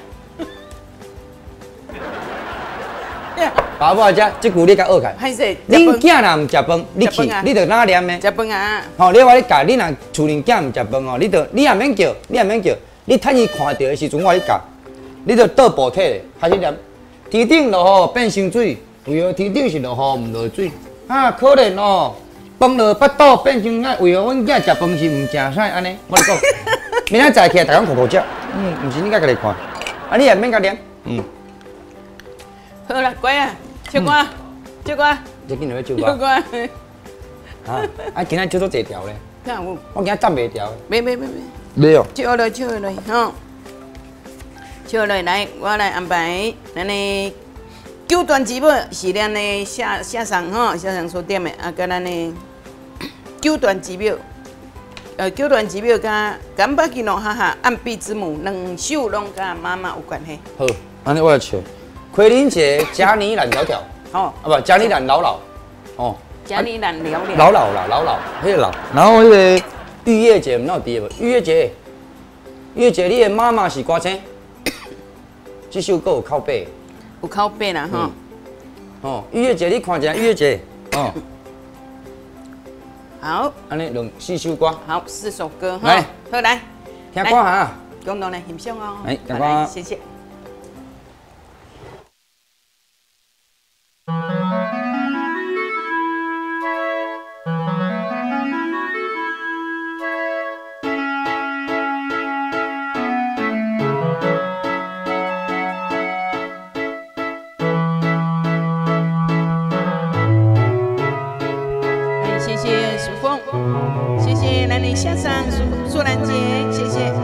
Speaker 3: 爸爸遮，这句你甲学开。
Speaker 2: 歹势，
Speaker 3: 恁囝若唔食饭，你去，你着哪念呢？
Speaker 2: 食饭啊！
Speaker 3: 吼，你话你教，你若厝恁囝唔食饭哦，你也免叫，你趁伊看到的时阵，我你教，你着倒补体开始念。天顶落雨变成水，为何天顶是落雨唔落水？啊，可怜哦！饭落腹肚变成海，为何阮囝食饭是唔食菜安尼？我你讲，明仔早起来，大家苦食，毋是你甲家己看，啊，你也免甲念，
Speaker 2: 好啦，乖啊！唱歌，唱歌。
Speaker 3: 你今日要唱歌？唱歌。啊，今仔唱多一条咧。
Speaker 2: 哪有？
Speaker 3: 我今仔站袂调。
Speaker 2: 没。
Speaker 3: 没哦。
Speaker 2: 唱落，吼。唱落来，我来安排咱的九段节目是咱的下上吼，下上所点的啊，甲咱的九段节目，九段节目甲干巴吉诺哈哈暗壁之母两首拢甲妈妈有关系。
Speaker 3: 好，安尼我来唱。奎林姐，加你懒条条，哦，啊不，加你懒老老，哦，
Speaker 2: 加你懒聊聊，
Speaker 3: 老老啦，老老，迄个老，然后迄个玉叶姐，唔知有伫无？玉叶姐，你的妈妈是歌星，这首歌有靠背，
Speaker 2: 有靠背啦，吼，
Speaker 3: 哦，玉叶姐，你看一下玉叶姐，哦，
Speaker 2: 好，
Speaker 3: 安尼4首歌，
Speaker 2: 好，4首歌，
Speaker 3: 来，
Speaker 2: 好来，
Speaker 3: 听歌哈，
Speaker 2: 共同来欣赏哦，
Speaker 3: 来，听歌，
Speaker 2: 谢谢。谢谢苏凤，谢谢兰陵先生苏兰姐，谢谢。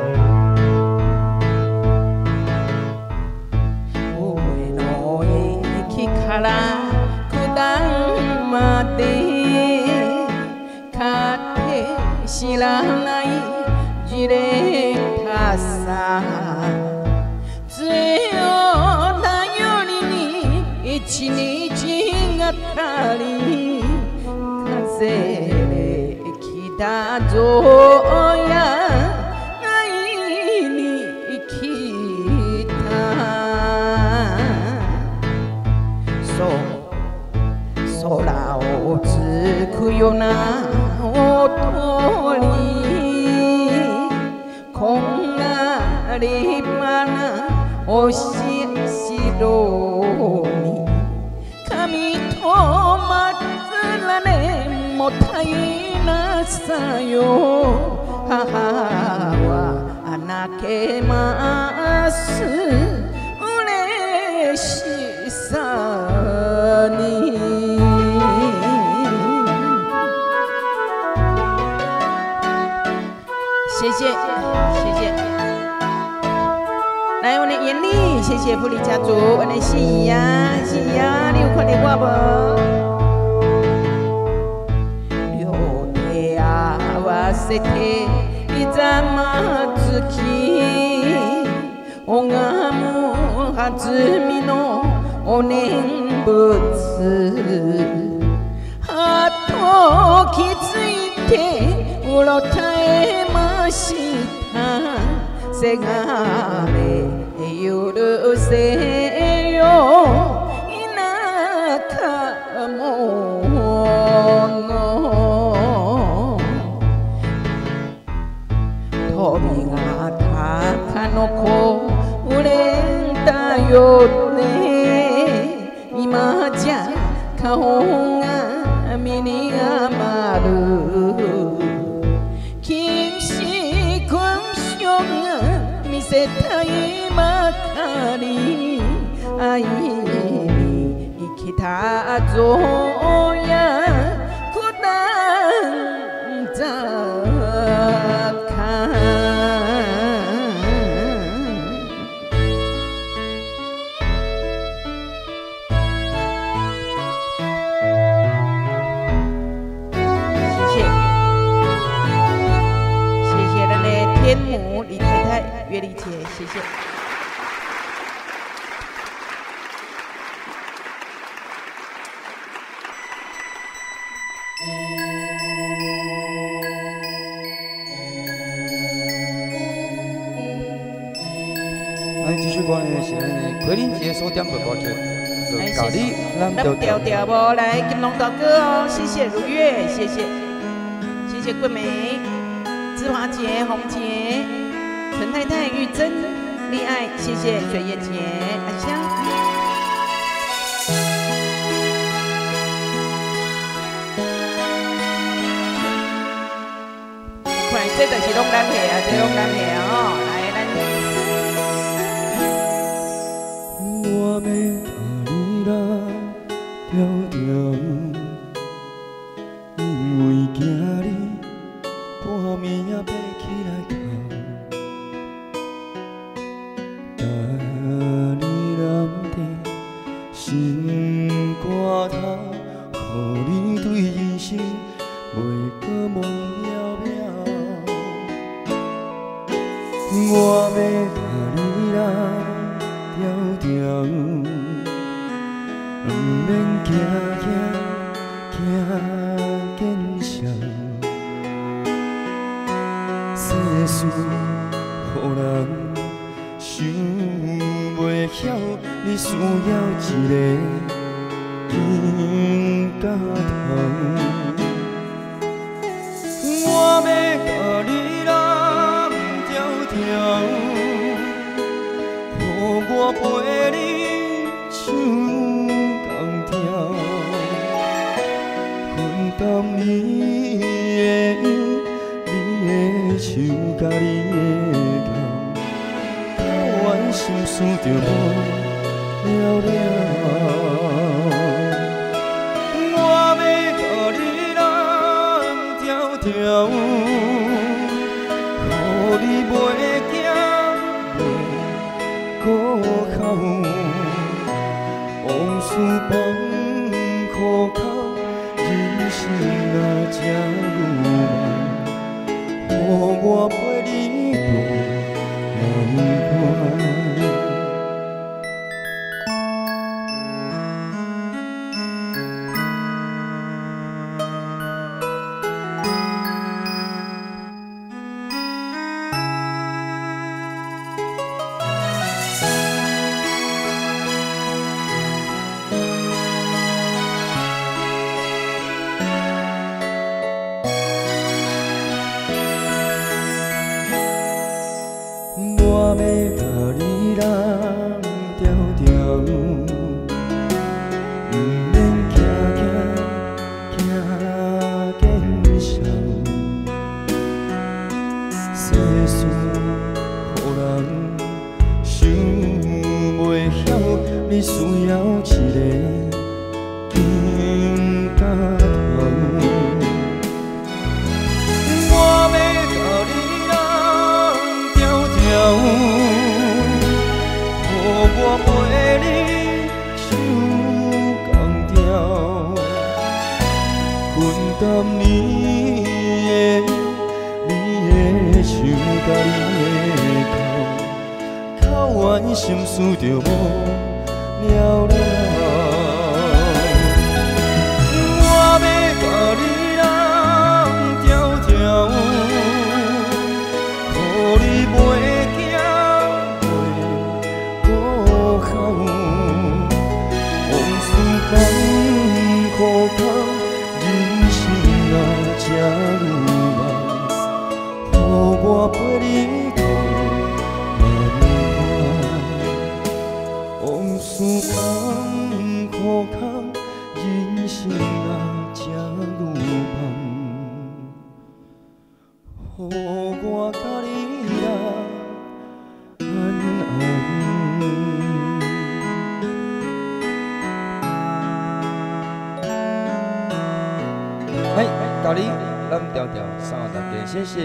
Speaker 2: 知らないジレタさ杖を頼りに一日がたり風で来たぞや会いに来たそう空をつくようなおとりこんがりばなおしろに神と祭られもたいなさよ母は泣けます嬉しさに谢谢，谢谢。 来，我的严丽，谢谢普里家族，我的喜呀，喜呀，你有看到我无？両手合わせていざまずき拝む弾みのお念仏あと気づいてうろたえましたせがれ許せよ田舎者鳥が鷹の子売れたよね今じゃ顔が身に余る金糸勲章が見せたいばかり愛に生きたぞや九段坂天母李太太、岳丽姐，谢谢。
Speaker 1: 来继续关于是奎林姐所点播歌曲，是咖喱蓝调调
Speaker 2: 不来金龙大哥哦，谢谢如月，谢谢，谢谢桂梅。芝华姐、红姐、陈太太、玉珍、丽爱，谢谢水叶姐、阿香。快，这就是拢咱下啊，这拢咱下哦，来咱。
Speaker 1: 我要甲你啦，调调，因为惊你。半暝也爬起来哭，带你南地心肝头，予你对人生袂搁梦渺渺。我要甲你啦调调，不免惊见笑。世事，予人想袂晓，你需要一个肩胛头。我要甲你啦调调，予我陪你唱同调，分担你的忧。手甲你的头，甲阮心事就无了了。我要甲你啦调调，予你袂惊袂孤口，往事放苦口，人生啊真有梦。我陪你渡难关。我要甲你啦调调，不免见笑。世事予人想袂晓，你需要一个肩胛头。我要甲你啦调调。 甲你的口，口完心事就无了了。我要甲你人条条，予你袂惊袂过口，往事放苦空。这路漫，予我陪你走漫漫。往事放苦空，人生啊这路漫，予我甲你来安安。咖喱蓝调调，送给大家，谢谢。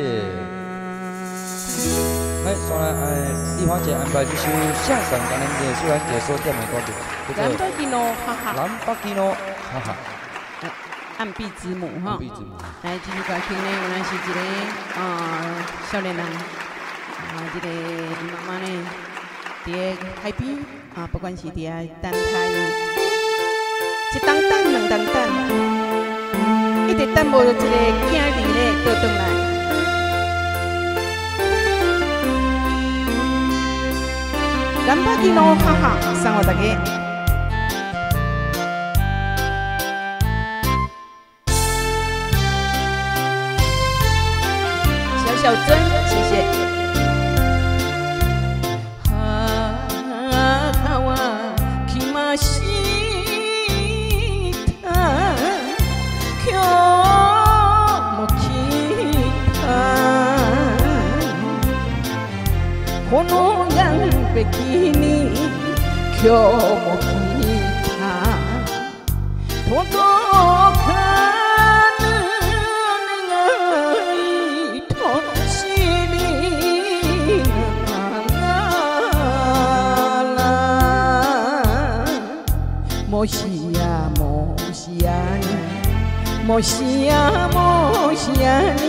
Speaker 1: 来，先来丽花姐安排这首向上感恩节、素兰姐所点的歌曲，
Speaker 2: 蓝巴基诺，哈哈。
Speaker 1: 蓝巴基诺，哈哈。
Speaker 2: 暗壁之母哈。
Speaker 1: 暗壁之母。
Speaker 2: 来，这首歌曲呢，原来是一个少年人这个妈妈呢，在海边不管是在等待，一等等，两等等。一直等无一个囝儿呢倒转来，蓝巴基诺哈哈，送我大家。小小珍，谢谢。この岸壁に今日も来た届かぬ願いと知りながらもしやもしやにもしやもしやに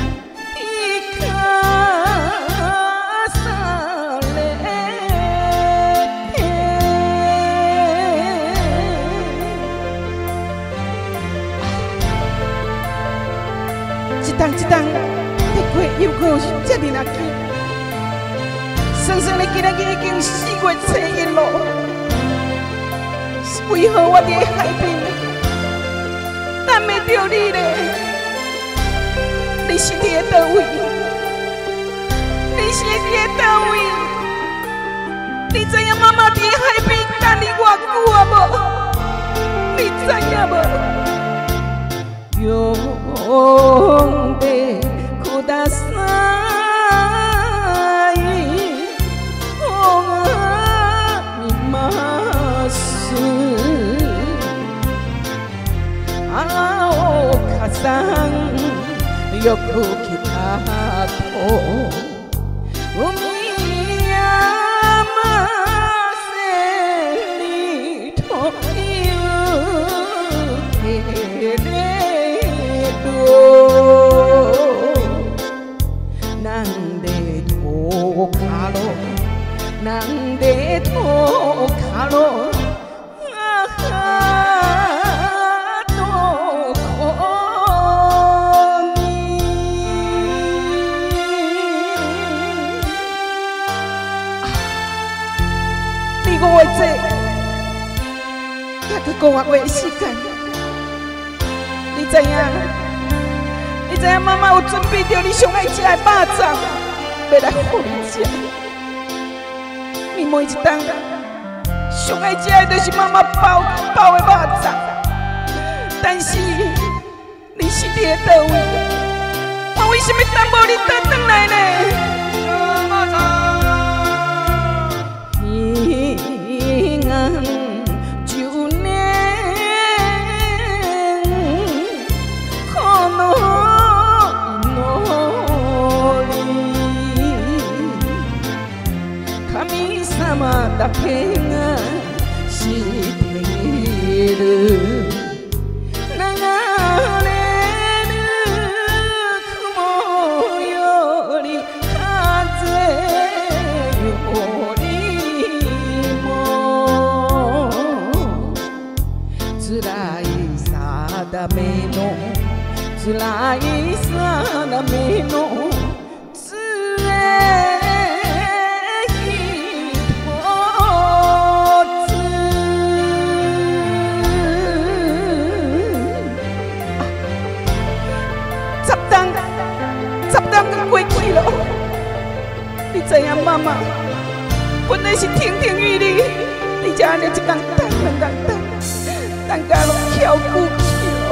Speaker 2: 一档一过又过，这么难见。算算你今仔日已经4月初1咯，为何我伫海边等袂到你呢？你是伫个倒位？你是伫个倒位？你知影妈妈伫海边等你偌久啊无？你知影无？呼んでください拝みます青かさんよく来たと海山千里と言うけれなんで遠かろなんで遠かろどこに你5月節也去5月的時間你知影？你知影妈妈有准备着你上爱吃的肉粽，要来互你吃。你每一顿上爱吃的就是妈妈包的肉粽，但是你是伫个倒位？我为什么等无你倒转来呢？平安10年。神様だけが知っている流れる雲より出来啥那没弄，只一坨子。十档就过去了，你知影妈妈，本来是亭亭玉立，你才安尼一工等两工等甲拢翘骨去了。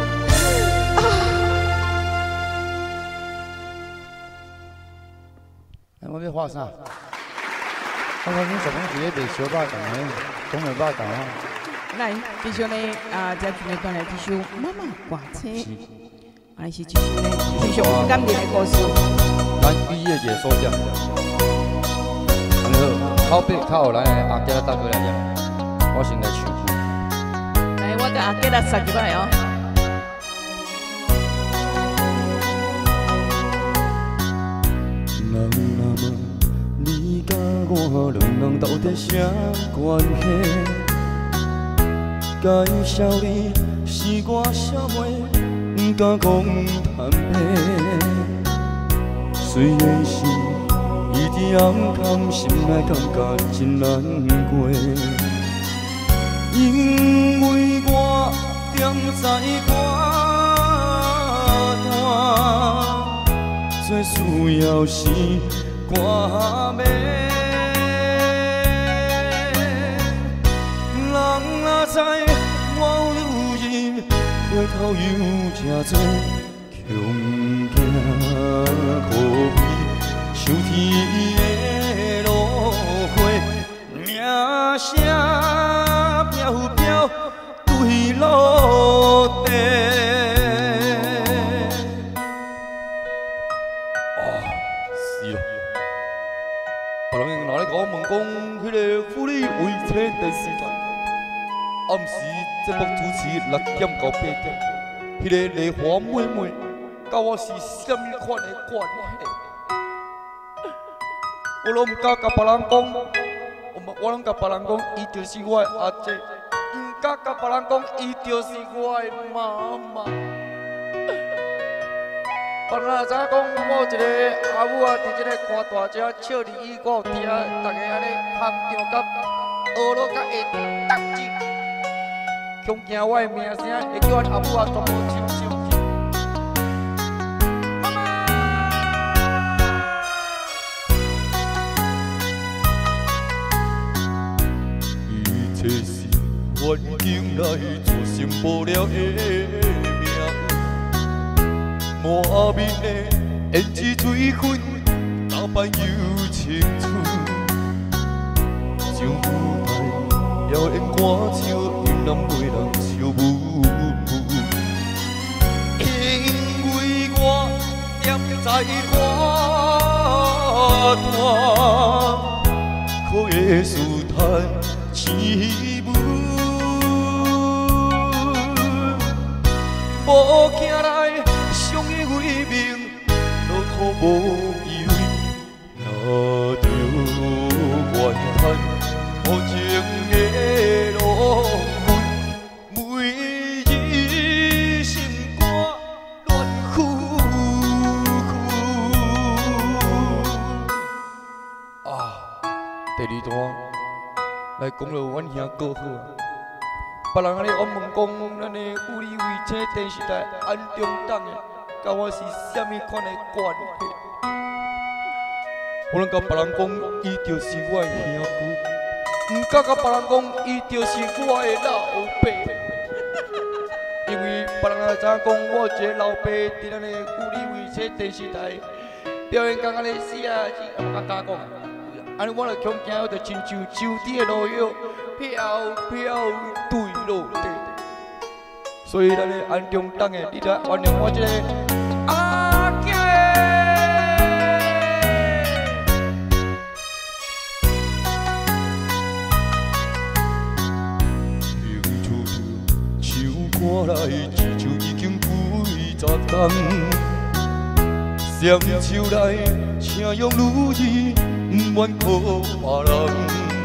Speaker 1: 我要画啥？我讲你十分伫咧卖小肉蛋呢，讲卖肉蛋啊。
Speaker 2: 来，继续呢这阵呢，转来继续妈妈挂车。还是继续呢，继续感人的故事。
Speaker 1: 咱毕业节收掉。很好，靠北靠来阿吉拉大哥来讲，我先来唱。
Speaker 2: 来，我甲阿吉拉杀入来哦。
Speaker 1: 人那么你甲我两人到底啥关系？介绍你是我啥妹？不敢讲坦白，虽然是伊伫暗藏，心内感觉真难过。因为我踮在歌单，最需要是歌迷。人若知我有意。回头又正多，穷行可悲，想天的路花，名声飘飘对落地。是哦，别人若咧甲我问讲，迄个妇女为妻第四代。暗时节目主持6点到8点，迄个梨花妹妹，甲我是什么款的关系？我拢唔敢甲别人讲，我拢甲别人讲，伊就是我的阿姐，唔敢甲别人讲，伊就是我的妈妈。别人若知影讲我有一个阿母啊，伫这个看大只笑哩伊，我有听，大家安尼行场甲学落甲会搭子。恐惊我的名声会叫阮阿母啊全部亲上去。妈妈，伊这是环境来造成无了的命运，满面的胭脂水粉，打扮有青春，上舞台表演歌唱。人袂人笑舞舞，因为我踮在歌坛，可会舒坦起舞，无惊来相依为命，落苦无依偎，若着怨叹无情的路。第二段来讲了阮兄哥好，别人安尼我问讲，咱的有你为妻电视台安中档的，甲我是啥物款的关系？我拢甲别人讲，伊就是我的兄哥，唔敢甲别人讲，伊就是我的老爸。因为别人也知影讲，我一个老爸伫咱的有你为妻电视台表演，刚刚咧死啊，我敢讲。安尼我著恐惊，我著亲像秋天的落叶，飘飘坠落地。所以咱的安中档的，你来原谅我这个阿姐。迎出秋看来，一树已经几十冬。双手来，请用如意。不愿靠别人，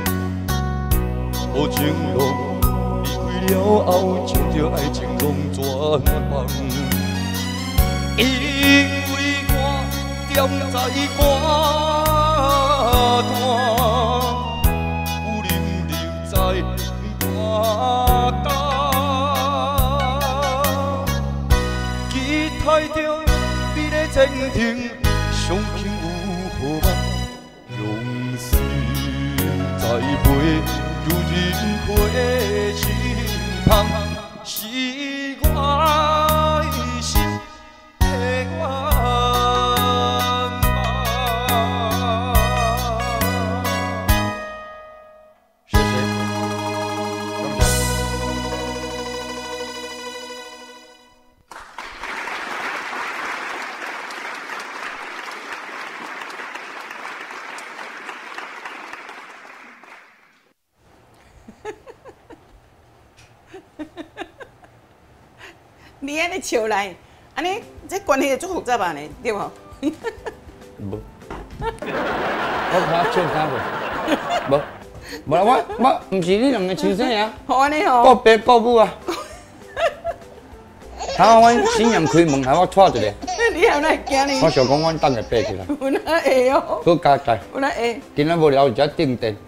Speaker 1: 无情路离开了后，将着爱情拢全忘。 因为我踮在歌坛，有人留在歌单，期待着美丽前程，上轻有好梦，用心栽培如人花心香，是我的心的愿望。谢谢，感谢。
Speaker 2: 你安尼笑来，安尼这关系足复杂吧呢，对无？
Speaker 3: 无，我怕唱啥无？无啦，我唔是你两个亲生啊，
Speaker 2: 好安尼
Speaker 3: 顾
Speaker 2: 吼。
Speaker 3: 爸顾母啊。他阮新娘开门，害我带一个，
Speaker 2: 你后来惊呢？
Speaker 3: 我想讲阮等下爬起来，
Speaker 2: 有哪会哦？
Speaker 3: 搁加载，
Speaker 2: 有哪会？
Speaker 3: 今仔无聊就只定电。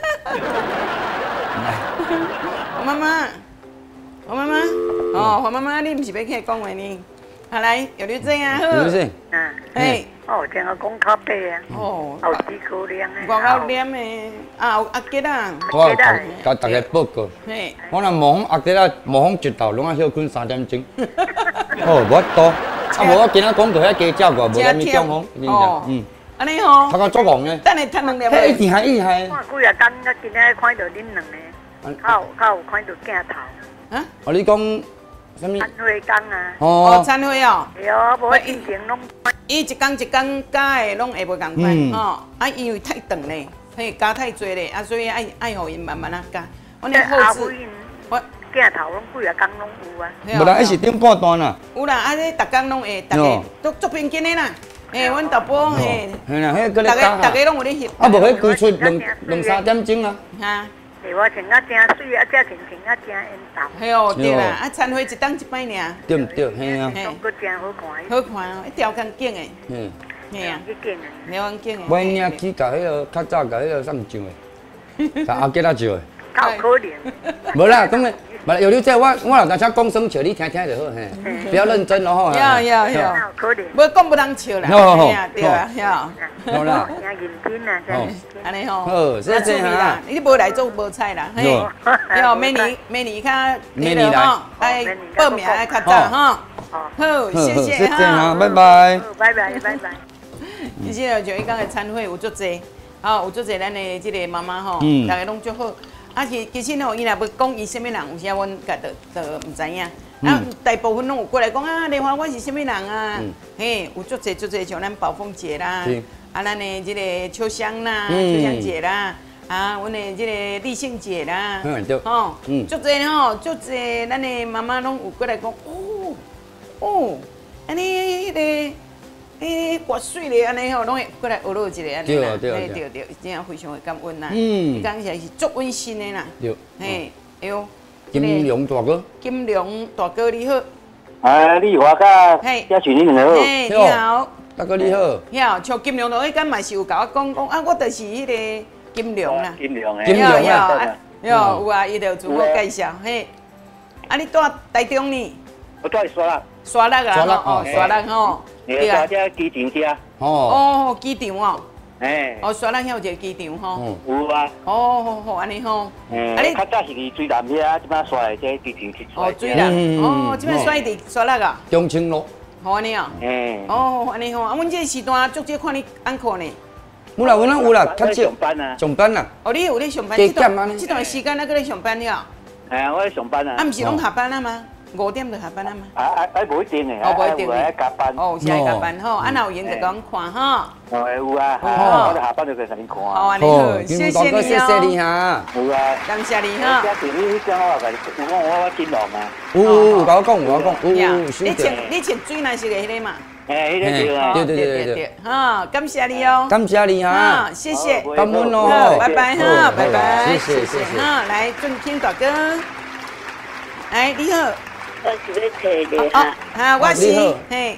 Speaker 2: 黄妈妈，黄妈妈，哦，黄妈妈，你唔是要起来讲话呢？啊来，有你这样好。
Speaker 3: 是不是？
Speaker 6: 嗯，
Speaker 2: 嘿，
Speaker 6: 哦，听我讲较白啊，
Speaker 2: 哦，
Speaker 6: 有几颗亮的，
Speaker 2: 外口念的，啊有阿吉啊，
Speaker 3: 我甲大家报告，
Speaker 2: 嘿，
Speaker 3: 我若模仿阿弟仔模仿一道，拢爱休困3点钟。哦，无多，啊无我今仔讲到遐鸡照顾，无啥物讲讲，真正，嗯，
Speaker 2: 安尼吼，
Speaker 3: 头壳足戆的，
Speaker 2: 等下趁2粒
Speaker 3: 迄一定还一定还。
Speaker 6: 看几啊天，我今日看到恁两个，较有看到镜头，
Speaker 2: 啊，
Speaker 3: 哦，你讲啥物？
Speaker 6: 安徽工啊，
Speaker 2: 哦，
Speaker 3: 哦，
Speaker 2: 餐会哦。
Speaker 6: 对啊，无以前拢
Speaker 2: 伊一工加的拢会无共款吼，啊因为太长咧，嘿加太多咧，啊所以爱互因慢慢啊加。我那后置，我
Speaker 6: 镜头拢几啊工拢有啊，
Speaker 3: 无啦，迄是顶半段啦。
Speaker 2: 有啦，啊你逐工拢会，逐个都足平均的啦。嘿，阮导播嘿，
Speaker 3: 嘿啦，迄个咧
Speaker 2: 逐个拢有咧翕。
Speaker 3: 啊，无迄规出两3点钟啊。
Speaker 2: 哈，
Speaker 6: 对我穿啊真水，啊遮穿啊真缘投，
Speaker 2: 嘿哦对啦，啊餐会一档一摆尔。
Speaker 3: 对毋对？嘿啊。
Speaker 6: 拢搁真好看。
Speaker 2: 好看哦，一条工景的，
Speaker 3: 嗯。
Speaker 2: 嘿啊，
Speaker 6: 去见啊，
Speaker 2: 条工景的。
Speaker 3: 我领去甲迄个较早甲迄个送上的，甲阿吉仔照的。
Speaker 6: 较可怜。
Speaker 3: 无啦，当然，嘛有你这我若当时讲生笑，你听听就好嘿，不要认真咯吼。
Speaker 2: 要，
Speaker 6: 较可怜。
Speaker 2: 无讲不通笑啦，嘿啊对啊，要。
Speaker 3: 好啦。
Speaker 6: 真认真啊，真认真。
Speaker 2: 安尼吼，
Speaker 3: 好，谢谢哈。
Speaker 2: 你无来做无菜啦，嘿，要明年较
Speaker 3: 明年来
Speaker 2: 吼，爱报名爱较早吼。好，谢谢
Speaker 3: 哈，
Speaker 2: 哈，
Speaker 3: 拜拜。
Speaker 6: 拜拜，拜拜。
Speaker 2: 其实就伊讲的餐会有足济，吼有足济咱的即个妈妈吼，大家拢足好。啊其实吼，伊若要讲伊什么人，有时阮家就唔知影。啊，大部分拢有过来讲啊，莲花我是什么人啊？嘿，有足济像咱宝凤姐啦，啊，咱的即个秋香啦，秋香姐啦。啊，阮的即个立信姐啦，吼，足济吼，足济咱的妈妈拢有过来讲，哦，安尼迄个。刮水咧，安尼吼，拢会过来学落一个安尼啦，对，真正非常的感恩啦。伊讲起来是足温馨的啦。对，嘿，哎呦，
Speaker 3: 金龙大哥，
Speaker 2: 金龙大哥你好。
Speaker 5: 丽华甲嘉许你两个好。
Speaker 2: 嘿，你好。
Speaker 3: 大哥你好。
Speaker 2: 晓，像金龙大哥敢嘛是有甲我讲啊，我就是迄个金龙啦。
Speaker 5: 金龙
Speaker 3: 诶。金龙啊。
Speaker 2: 有啊，伊就自我介绍，嘿。啊，你住台中呢？
Speaker 5: 我住沙拉。
Speaker 2: 沙拉啊，哦，沙拉吼。
Speaker 5: 对啊，这机场遮。
Speaker 2: 哦，机场哦。
Speaker 5: 哎。
Speaker 2: 哦，沙拉遐有一个机场吼。
Speaker 5: 有啊。
Speaker 2: 哦，好，安尼吼。
Speaker 5: 啊你较早是伫水南遐，即摆刷来这机场去刷。
Speaker 2: 哦，水南。哦，即摆刷伫沙拉啊。
Speaker 3: 中清路。
Speaker 2: 好安尼啊。哦，安尼吼，啊，阮这个时段足少看你安可呢。
Speaker 3: 有啦，有啦，较少。
Speaker 5: 上班啊。
Speaker 3: 上班啦。
Speaker 2: 哦，你有咧上班？这段时间那个咧上班了。
Speaker 5: 哎呀，我咧上班啊。
Speaker 2: 啊，毋是拢下班了吗？5点就下班了吗？
Speaker 5: 无一定诶，
Speaker 2: 无一定
Speaker 5: 爱加班。
Speaker 2: 哦，是爱加班吼，啊，若有闲就讲看哈。
Speaker 5: 有啊，我就下班就过甲恁看。
Speaker 2: 好啊，你好，谢谢你哦。
Speaker 3: 谢谢你哈。
Speaker 5: 有啊。
Speaker 2: 感谢你哈。
Speaker 5: 嘉许你讲我甲你，有讲我金龙啊。
Speaker 3: 有甲我讲，有。
Speaker 2: 你穿水那是个迄个嘛？
Speaker 5: 哎，迄个对啊。
Speaker 3: 对。
Speaker 2: 哈，感谢你哦。
Speaker 3: 感谢你哈。
Speaker 2: 谢谢。
Speaker 3: 感恩哦。
Speaker 2: 拜拜哈，拜拜。
Speaker 3: 谢谢。
Speaker 2: 哈，来尊敬大哥。哎，你好。
Speaker 7: 我是要找你哈。
Speaker 2: 啊，我是嘿。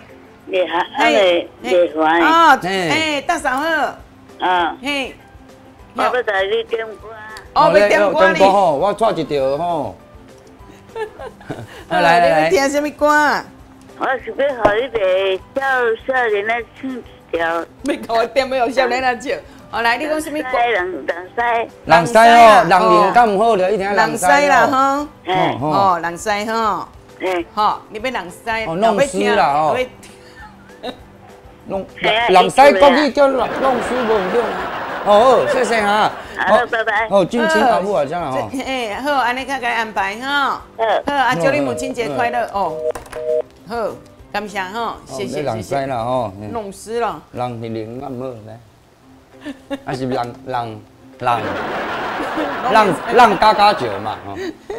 Speaker 7: 丽华，丽华。
Speaker 2: 哦，大嫂好。
Speaker 7: 啊。
Speaker 2: 嘿。
Speaker 7: 我要带你点歌。
Speaker 2: 哦，要点歌呢。
Speaker 3: 吼，我带一条吼。来，
Speaker 2: 你要听什么歌？
Speaker 7: 我是要和你个少年来唱一条。
Speaker 2: 要给我点要少年来唱。哦，来，你讲什么歌？
Speaker 3: 人西哦，人灵感唔好了，一定要人西
Speaker 2: 啦哈。
Speaker 3: 哦，
Speaker 2: 人西哈。好，你要人西。
Speaker 3: 哦，弄湿啦哦。弄人西国语叫弄湿无唔对。哦，谢谢哈。
Speaker 7: 好，拜拜。
Speaker 3: 哦，敬请阿母啊，这样哦。
Speaker 2: 好，安尼较该安排哈。好，啊，祝你母亲节快乐哦。好，感谢哈，谢谢。
Speaker 3: 人西啦吼。
Speaker 2: 弄湿了。
Speaker 3: 人是灵感唔好咧。还是让加加酒嘛，吼。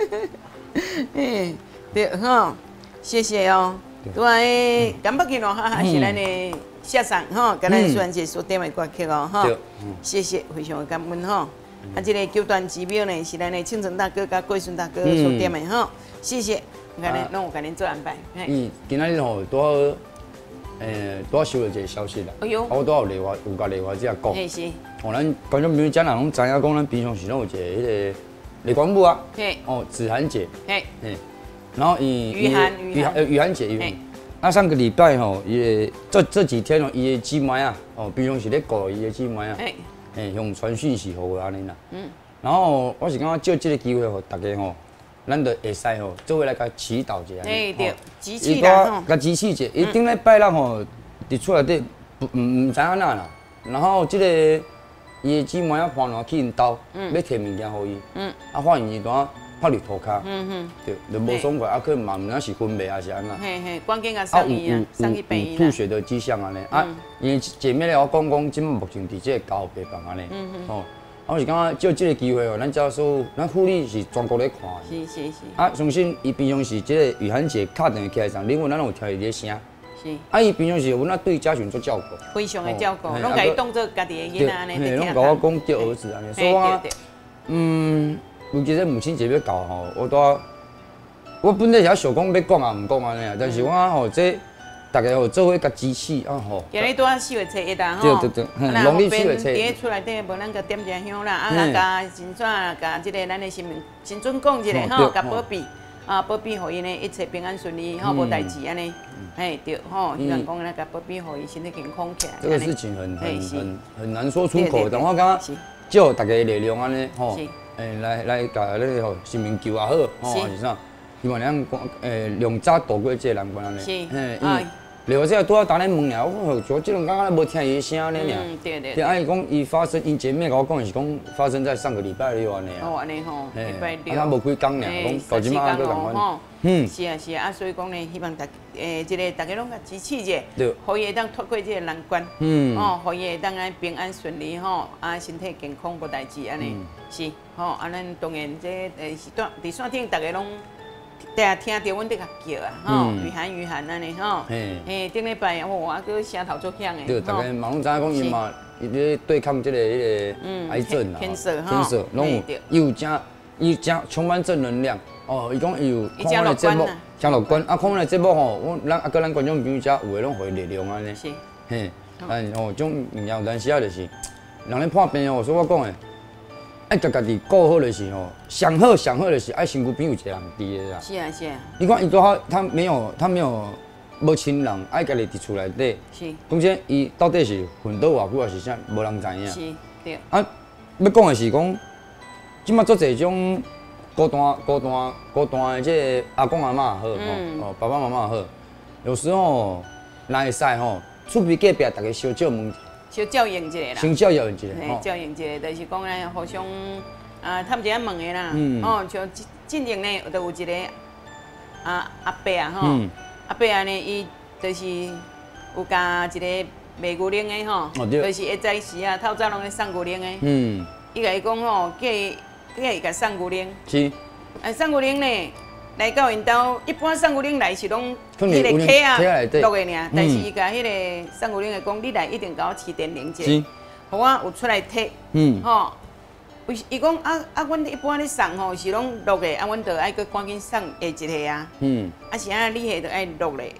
Speaker 2: 对哈，谢谢哦。对啊，甘北京咯哈，还是咱的谢送哈，跟咱苏安姐所点的歌曲哦哈。谢谢，非常感恩哈。啊，这个九段奇妙呢，是咱的庆成大哥甲贵顺大哥所点的哈。谢谢，咱拢有甲恁做安排。
Speaker 3: 今仔日吼多。多收到一个消息啦，我都有甲丽华姐讲，
Speaker 2: 是，
Speaker 3: 咱观众朋友真人拢知影讲，咱平常时拢有一个迄个丽光母啊，子涵姐，然后雨涵姐，上个礼拜吼，伊这几天哦，伊的姊妹啊，平常时咧顾伊的姊妹啊，用传讯息互我安尼啦，然后我是感觉借这个机会互大家吼。咱就会使吼，做伙来甲祈祷一下。
Speaker 2: 对，集气啦，
Speaker 3: 甲集气者，伊顶礼拜六吼，伫厝内底唔知影哪啦。然后即个伊的姊妹啊，搬落去因兜，要摕物件互伊。啊，发现伊单拍入涂骹。对，就无爽快，啊，可能嘛唔知是昏迷还是安怎。
Speaker 2: 关键甲送医啊，送去病院
Speaker 3: 吐血的迹象安尼。啊，伊姐妹咧，我讲，即目前伫即个交病房安尼。哦。我是感觉借这个机会哦，咱教授，咱护理是全国咧看。
Speaker 2: 是。
Speaker 3: 啊，相信伊平常时即个雨涵姐敲电话起来上，另外咱有听伊咧声。
Speaker 2: 是。
Speaker 3: 啊，伊平常时阮啊对家属做照顾。
Speaker 2: 非常的照顾，拢甲伊当做家己的囡仔安尼在听。
Speaker 3: 拢甲我讲叫儿子安尼，所以我尤其是母亲节要到吼，我本来是想讲要讲啊，唔讲安尼啊，但是我吼这。大家吼做伙甲支持啊吼！
Speaker 2: 今日拄啊4月初1啊吼，
Speaker 3: 对，农历4月初。
Speaker 2: 伫厝内底无咱个点一香啦，啊，甲真怎甲即个咱的新尊讲一下吼，甲保庇啊，保庇互伊呢一切平安顺利吼，无代志安尼，对吼，希望讲咱甲保庇互伊身体健康起来。
Speaker 3: 这个事情很难说出口，但我感觉借大家力量安尼吼，来甲那个吼新民救也好吼，是啥？希望咱量早度过这个难关安尼。是，另外这拄仔打咧问俩，我像这种刚刚无听伊声安尼俩。对。啊，伊讲伊发生，因姐妹甲我讲是讲发生在上个礼拜6安尼啊。
Speaker 2: 哦，安尼吼，礼拜6。
Speaker 3: 啊，无几工俩，讲到即马还佫共款。
Speaker 2: 是啊，所以讲呢，希望即个大家拢甲支持者，
Speaker 3: 对，
Speaker 2: 互伊会当脱过这个难关。互伊会当安平安顺利吼，啊，身体健康无代志安尼。是，啊，咱当然这是伫线顶大家拢。听到阮伫甲叫啊，吼，雨涵安尼吼，顶礼拜我个声头足响的，
Speaker 3: 对，大家嘛拢知影讲伊嘛，伊咧对抗这个癌症啊，
Speaker 2: 天色，
Speaker 3: 拢有伊真充满正能量。哦，伊讲伊有看阮的节目，听乐观，啊，看阮的节目吼，咱观众朋友遮有诶拢互伊力量安尼，
Speaker 2: 是，
Speaker 3: 但吼种物件有当时啊就是，人咧破病哦，所以我讲诶。爱家己顾好就是吼，上好就是爱身躯边有一个人伫个啦。
Speaker 2: 是啊。
Speaker 3: 你看伊多好，他没有无亲人，爱家己伫厝内底。
Speaker 2: 是。
Speaker 3: 况且伊到底是混到偌久还是啥，无人知影。
Speaker 2: 是，对。
Speaker 3: 啊，要讲的是讲，即马做这种孤单的这阿公阿嬷也好，爸爸妈妈也好，有时候咱会使吼，厝边隔壁大家小照问。
Speaker 2: 小照应一下啦，
Speaker 3: 先照应一下，
Speaker 2: 照应一下，就是讲咱互相探一下问的啦。像近年呢，就有一个阿伯啊，阿伯安尼，伊就是有加一个卖牛奶的吼，就是会早时啊，透早拢咧送牛奶的。伊甲伊讲吼，叫伊甲送牛奶。
Speaker 3: 是。
Speaker 2: 送牛奶呢？来到因兜，一般送牛奶来是拢迄个客啊落的尔，但是伊甲迄个送牛奶的讲，你来一定甲我起电铃者，互我有出来摕，吼。伊讲阮一般咧送吼是拢落的，阮就爱搁赶紧送下一个啊。是啊，你下就爱落的，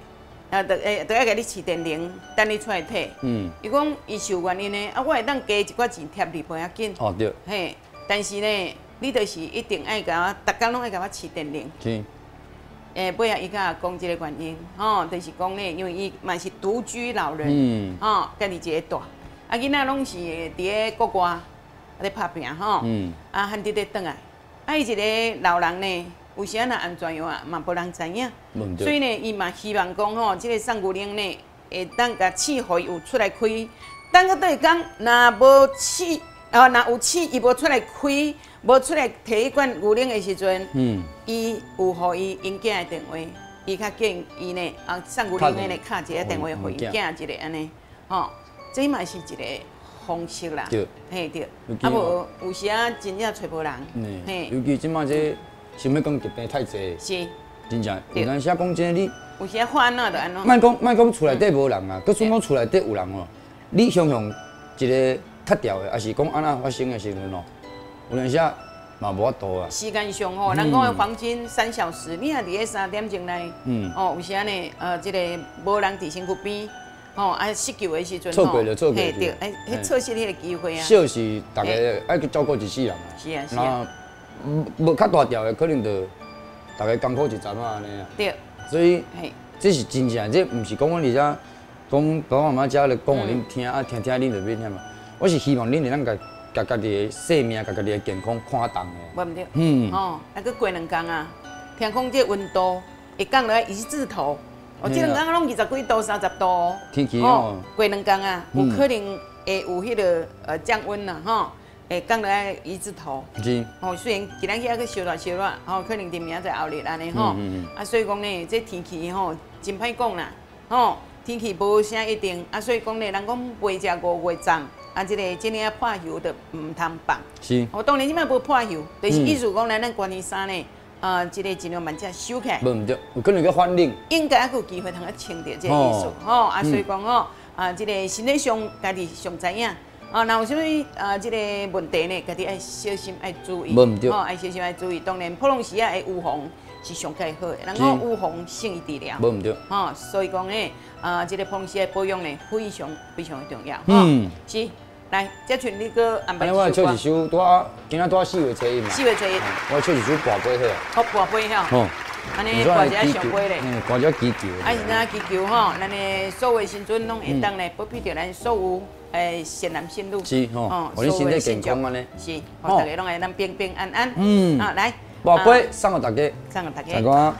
Speaker 2: 就要甲你饲电铃，等你出来摕。伊讲伊是有原因的，我会当加一寡钱贴你，不要紧。
Speaker 3: 哦对。
Speaker 2: 嘿，但是呢，你就是一定爱甲我，逐工拢爱甲我饲电铃。
Speaker 3: 是。
Speaker 2: 尾仔伊甲讲这个原因，就是讲呢，因为伊嘛是独居老人，家己一个大，囡仔拢是伫咧国外咧拍拼，罕得转来，伊一个老人呢。有时啊，若安怎样啊，嘛无人知影。所以呢，伊嘛希望讲即个送牛奶呢，会当甲试互伊有出来开。等到对讲，若无试，若有试，伊无出来开，无出来摕迄罐牛奶的时阵，伊有互伊因囝的电话，伊较建议呢，送牛奶呢，敲一个电话互伊囝一个安尼，这嘛是一个方式啦。对，嘿对。啊无有时啊，真正找无人。
Speaker 3: 嘿，尤其即马这。想要讲疾病太济，是，真正。有当时讲真，你
Speaker 2: 有时看安怎就安怎。
Speaker 3: 莫讲厝内底无人啊，佮算讲厝内底有人哦。你想象一个脱掉的，还是讲安怎发生的时阵哦，有当时嘛无法度啊。
Speaker 2: 时间上吼，人讲的黄金3小时，你若伫咧3点钟内，有时呢，即个无人伫身躯边，失救的时阵，
Speaker 3: 错过了，错过了。
Speaker 2: 对，迄错失迄个机会啊。
Speaker 3: 小是大家爱去照顾一世人啊。
Speaker 2: 是啊，是啊。
Speaker 3: 无较大条的，可能就大家艰苦一阵啊安尼啊。
Speaker 2: 对。
Speaker 3: 所以，这是真正，这毋是讲阮伫遮讲爸爸妈妈遮咧讲互恁听，听恁就免听嘛。我是希望恁会当家己的生命、家己的健康看重的。
Speaker 2: 无毋对。还佫过2工啊，听讲这温度会降落来1字头，这2工拢20几度、30度。
Speaker 3: 天气哦。
Speaker 2: 过2工啊，有可能会有迄个降温啦，会降落来1字头，
Speaker 3: 是。
Speaker 2: 虽然今仔日还去烧热，可能伫明仔载后日安尼所以讲呢，这天气真歹讲啦，天气无啥一定，所以讲呢，人讲袂食5月粽，这个今年破油就唔通放。
Speaker 3: 是。
Speaker 2: 当然即摆无破油，就是意思讲咱关年衫呢，这个尽量慢只收起来。
Speaker 3: 无毋对，有可能个反冷。
Speaker 2: 应该还有机会通个清掉这个意思，所以讲这个身体上家己上知影。若有啥物即个问题呢？家己爱小心爱注意，爱小心爱注意。当然，普通时啊会预防是上介好的，人讲预防胜于治疗，
Speaker 3: 无毋对。
Speaker 2: 所以讲呢，即个普通时的保养呢非常非常的重要。是，来，这群你个安排一首歌。
Speaker 3: 我唱一首，今仔4月初1嘛。
Speaker 2: 4月初1。
Speaker 3: 我唱一首跋杯好啊。
Speaker 2: 好，跋杯吼。安尼挂一下上杯咧。
Speaker 3: 挂只祈求。
Speaker 2: 是咱祈求咱的所有时阵拢会当来保庇着咱所有。善男信女
Speaker 3: 是吼，互你身体健康安尼
Speaker 2: 是，互大家拢会咱平平安安。来，
Speaker 3: 跋杯送互大家，
Speaker 2: 送互大家。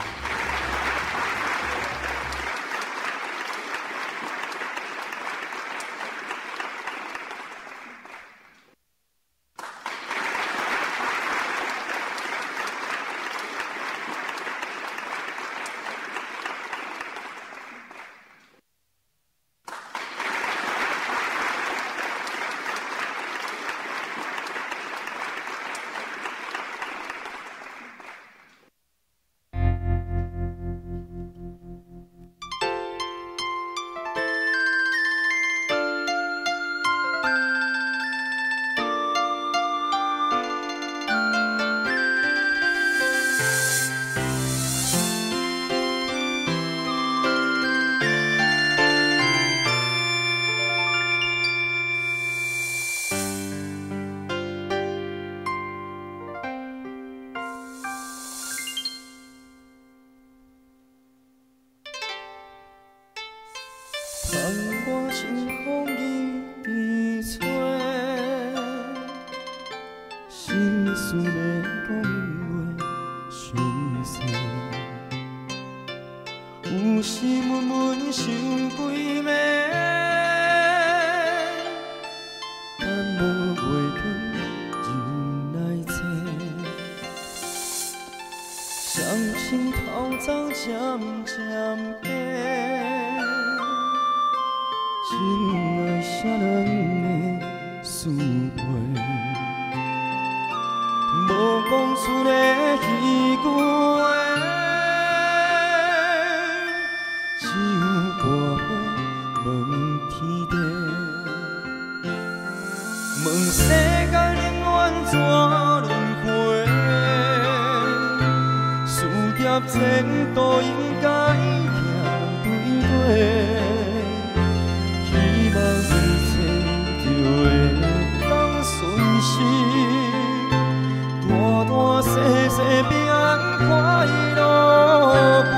Speaker 8: 前途应该行对
Speaker 1: 希望一切就会当顺时，大大细细平安快乐过。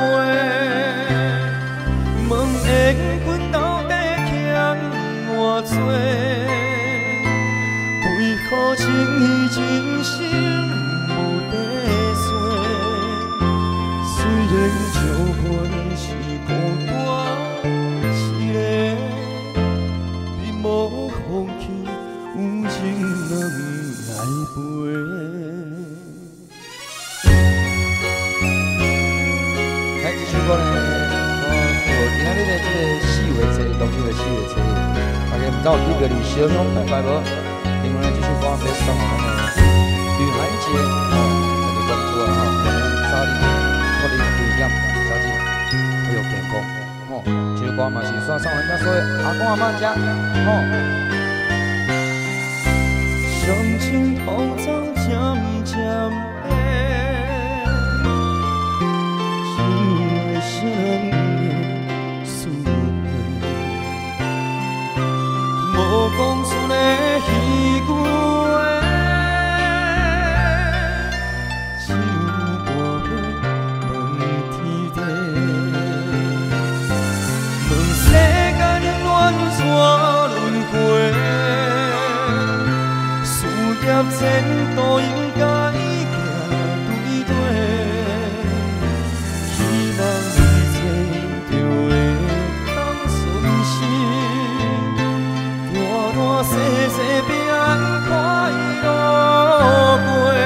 Speaker 1: 问缘分到底欠偌多？为何情义真心无地说？虽然照阮是孤单一个，并无放弃，有情人来陪。来这首歌呢，今仔日的这个4月初，冬天的4月初，大家唔知有去庙里烧香拜拜无？另外呢，这首歌要送给咱的女孩节，大家关注啊吼，早日祝你危险，早日保佑健康，这首歌嘛是送咱家所有阿公阿妈家，相情透早渐渐的，只为谁人的思念，无讲出的戏句话，只有跋杯问天地，问世间冷暖怎轮回。业前途应该行对对，希望一切就会当顺时，大大细细平安快乐过。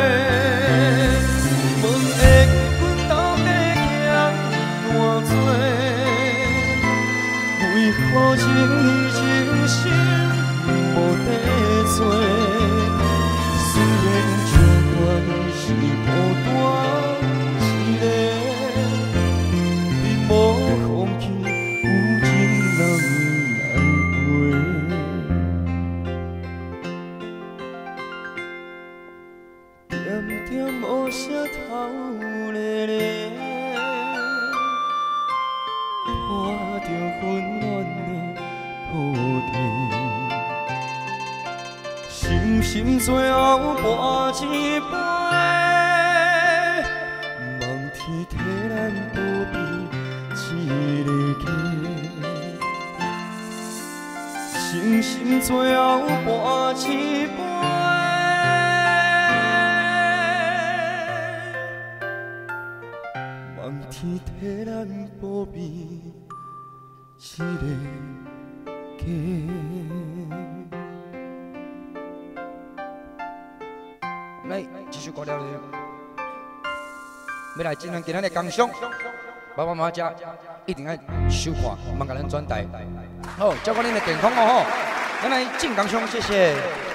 Speaker 1: 问缘分到底欠偌多？为何情义真心无地做？虽然照阮是孤单一个，并无放弃，有情人来陪。点点无声透咧咧，看着温暖的土地。心心最后跋一杯，望天替咱保庇一个家。心心最后跋一杯，望天替咱保庇一个家。来，继续歌了，要来进行今天的工商，爸爸妈妈家一定要收看，莫甲咱转台。好，照顾恁的健康哦吼，咱来进工商，谢谢。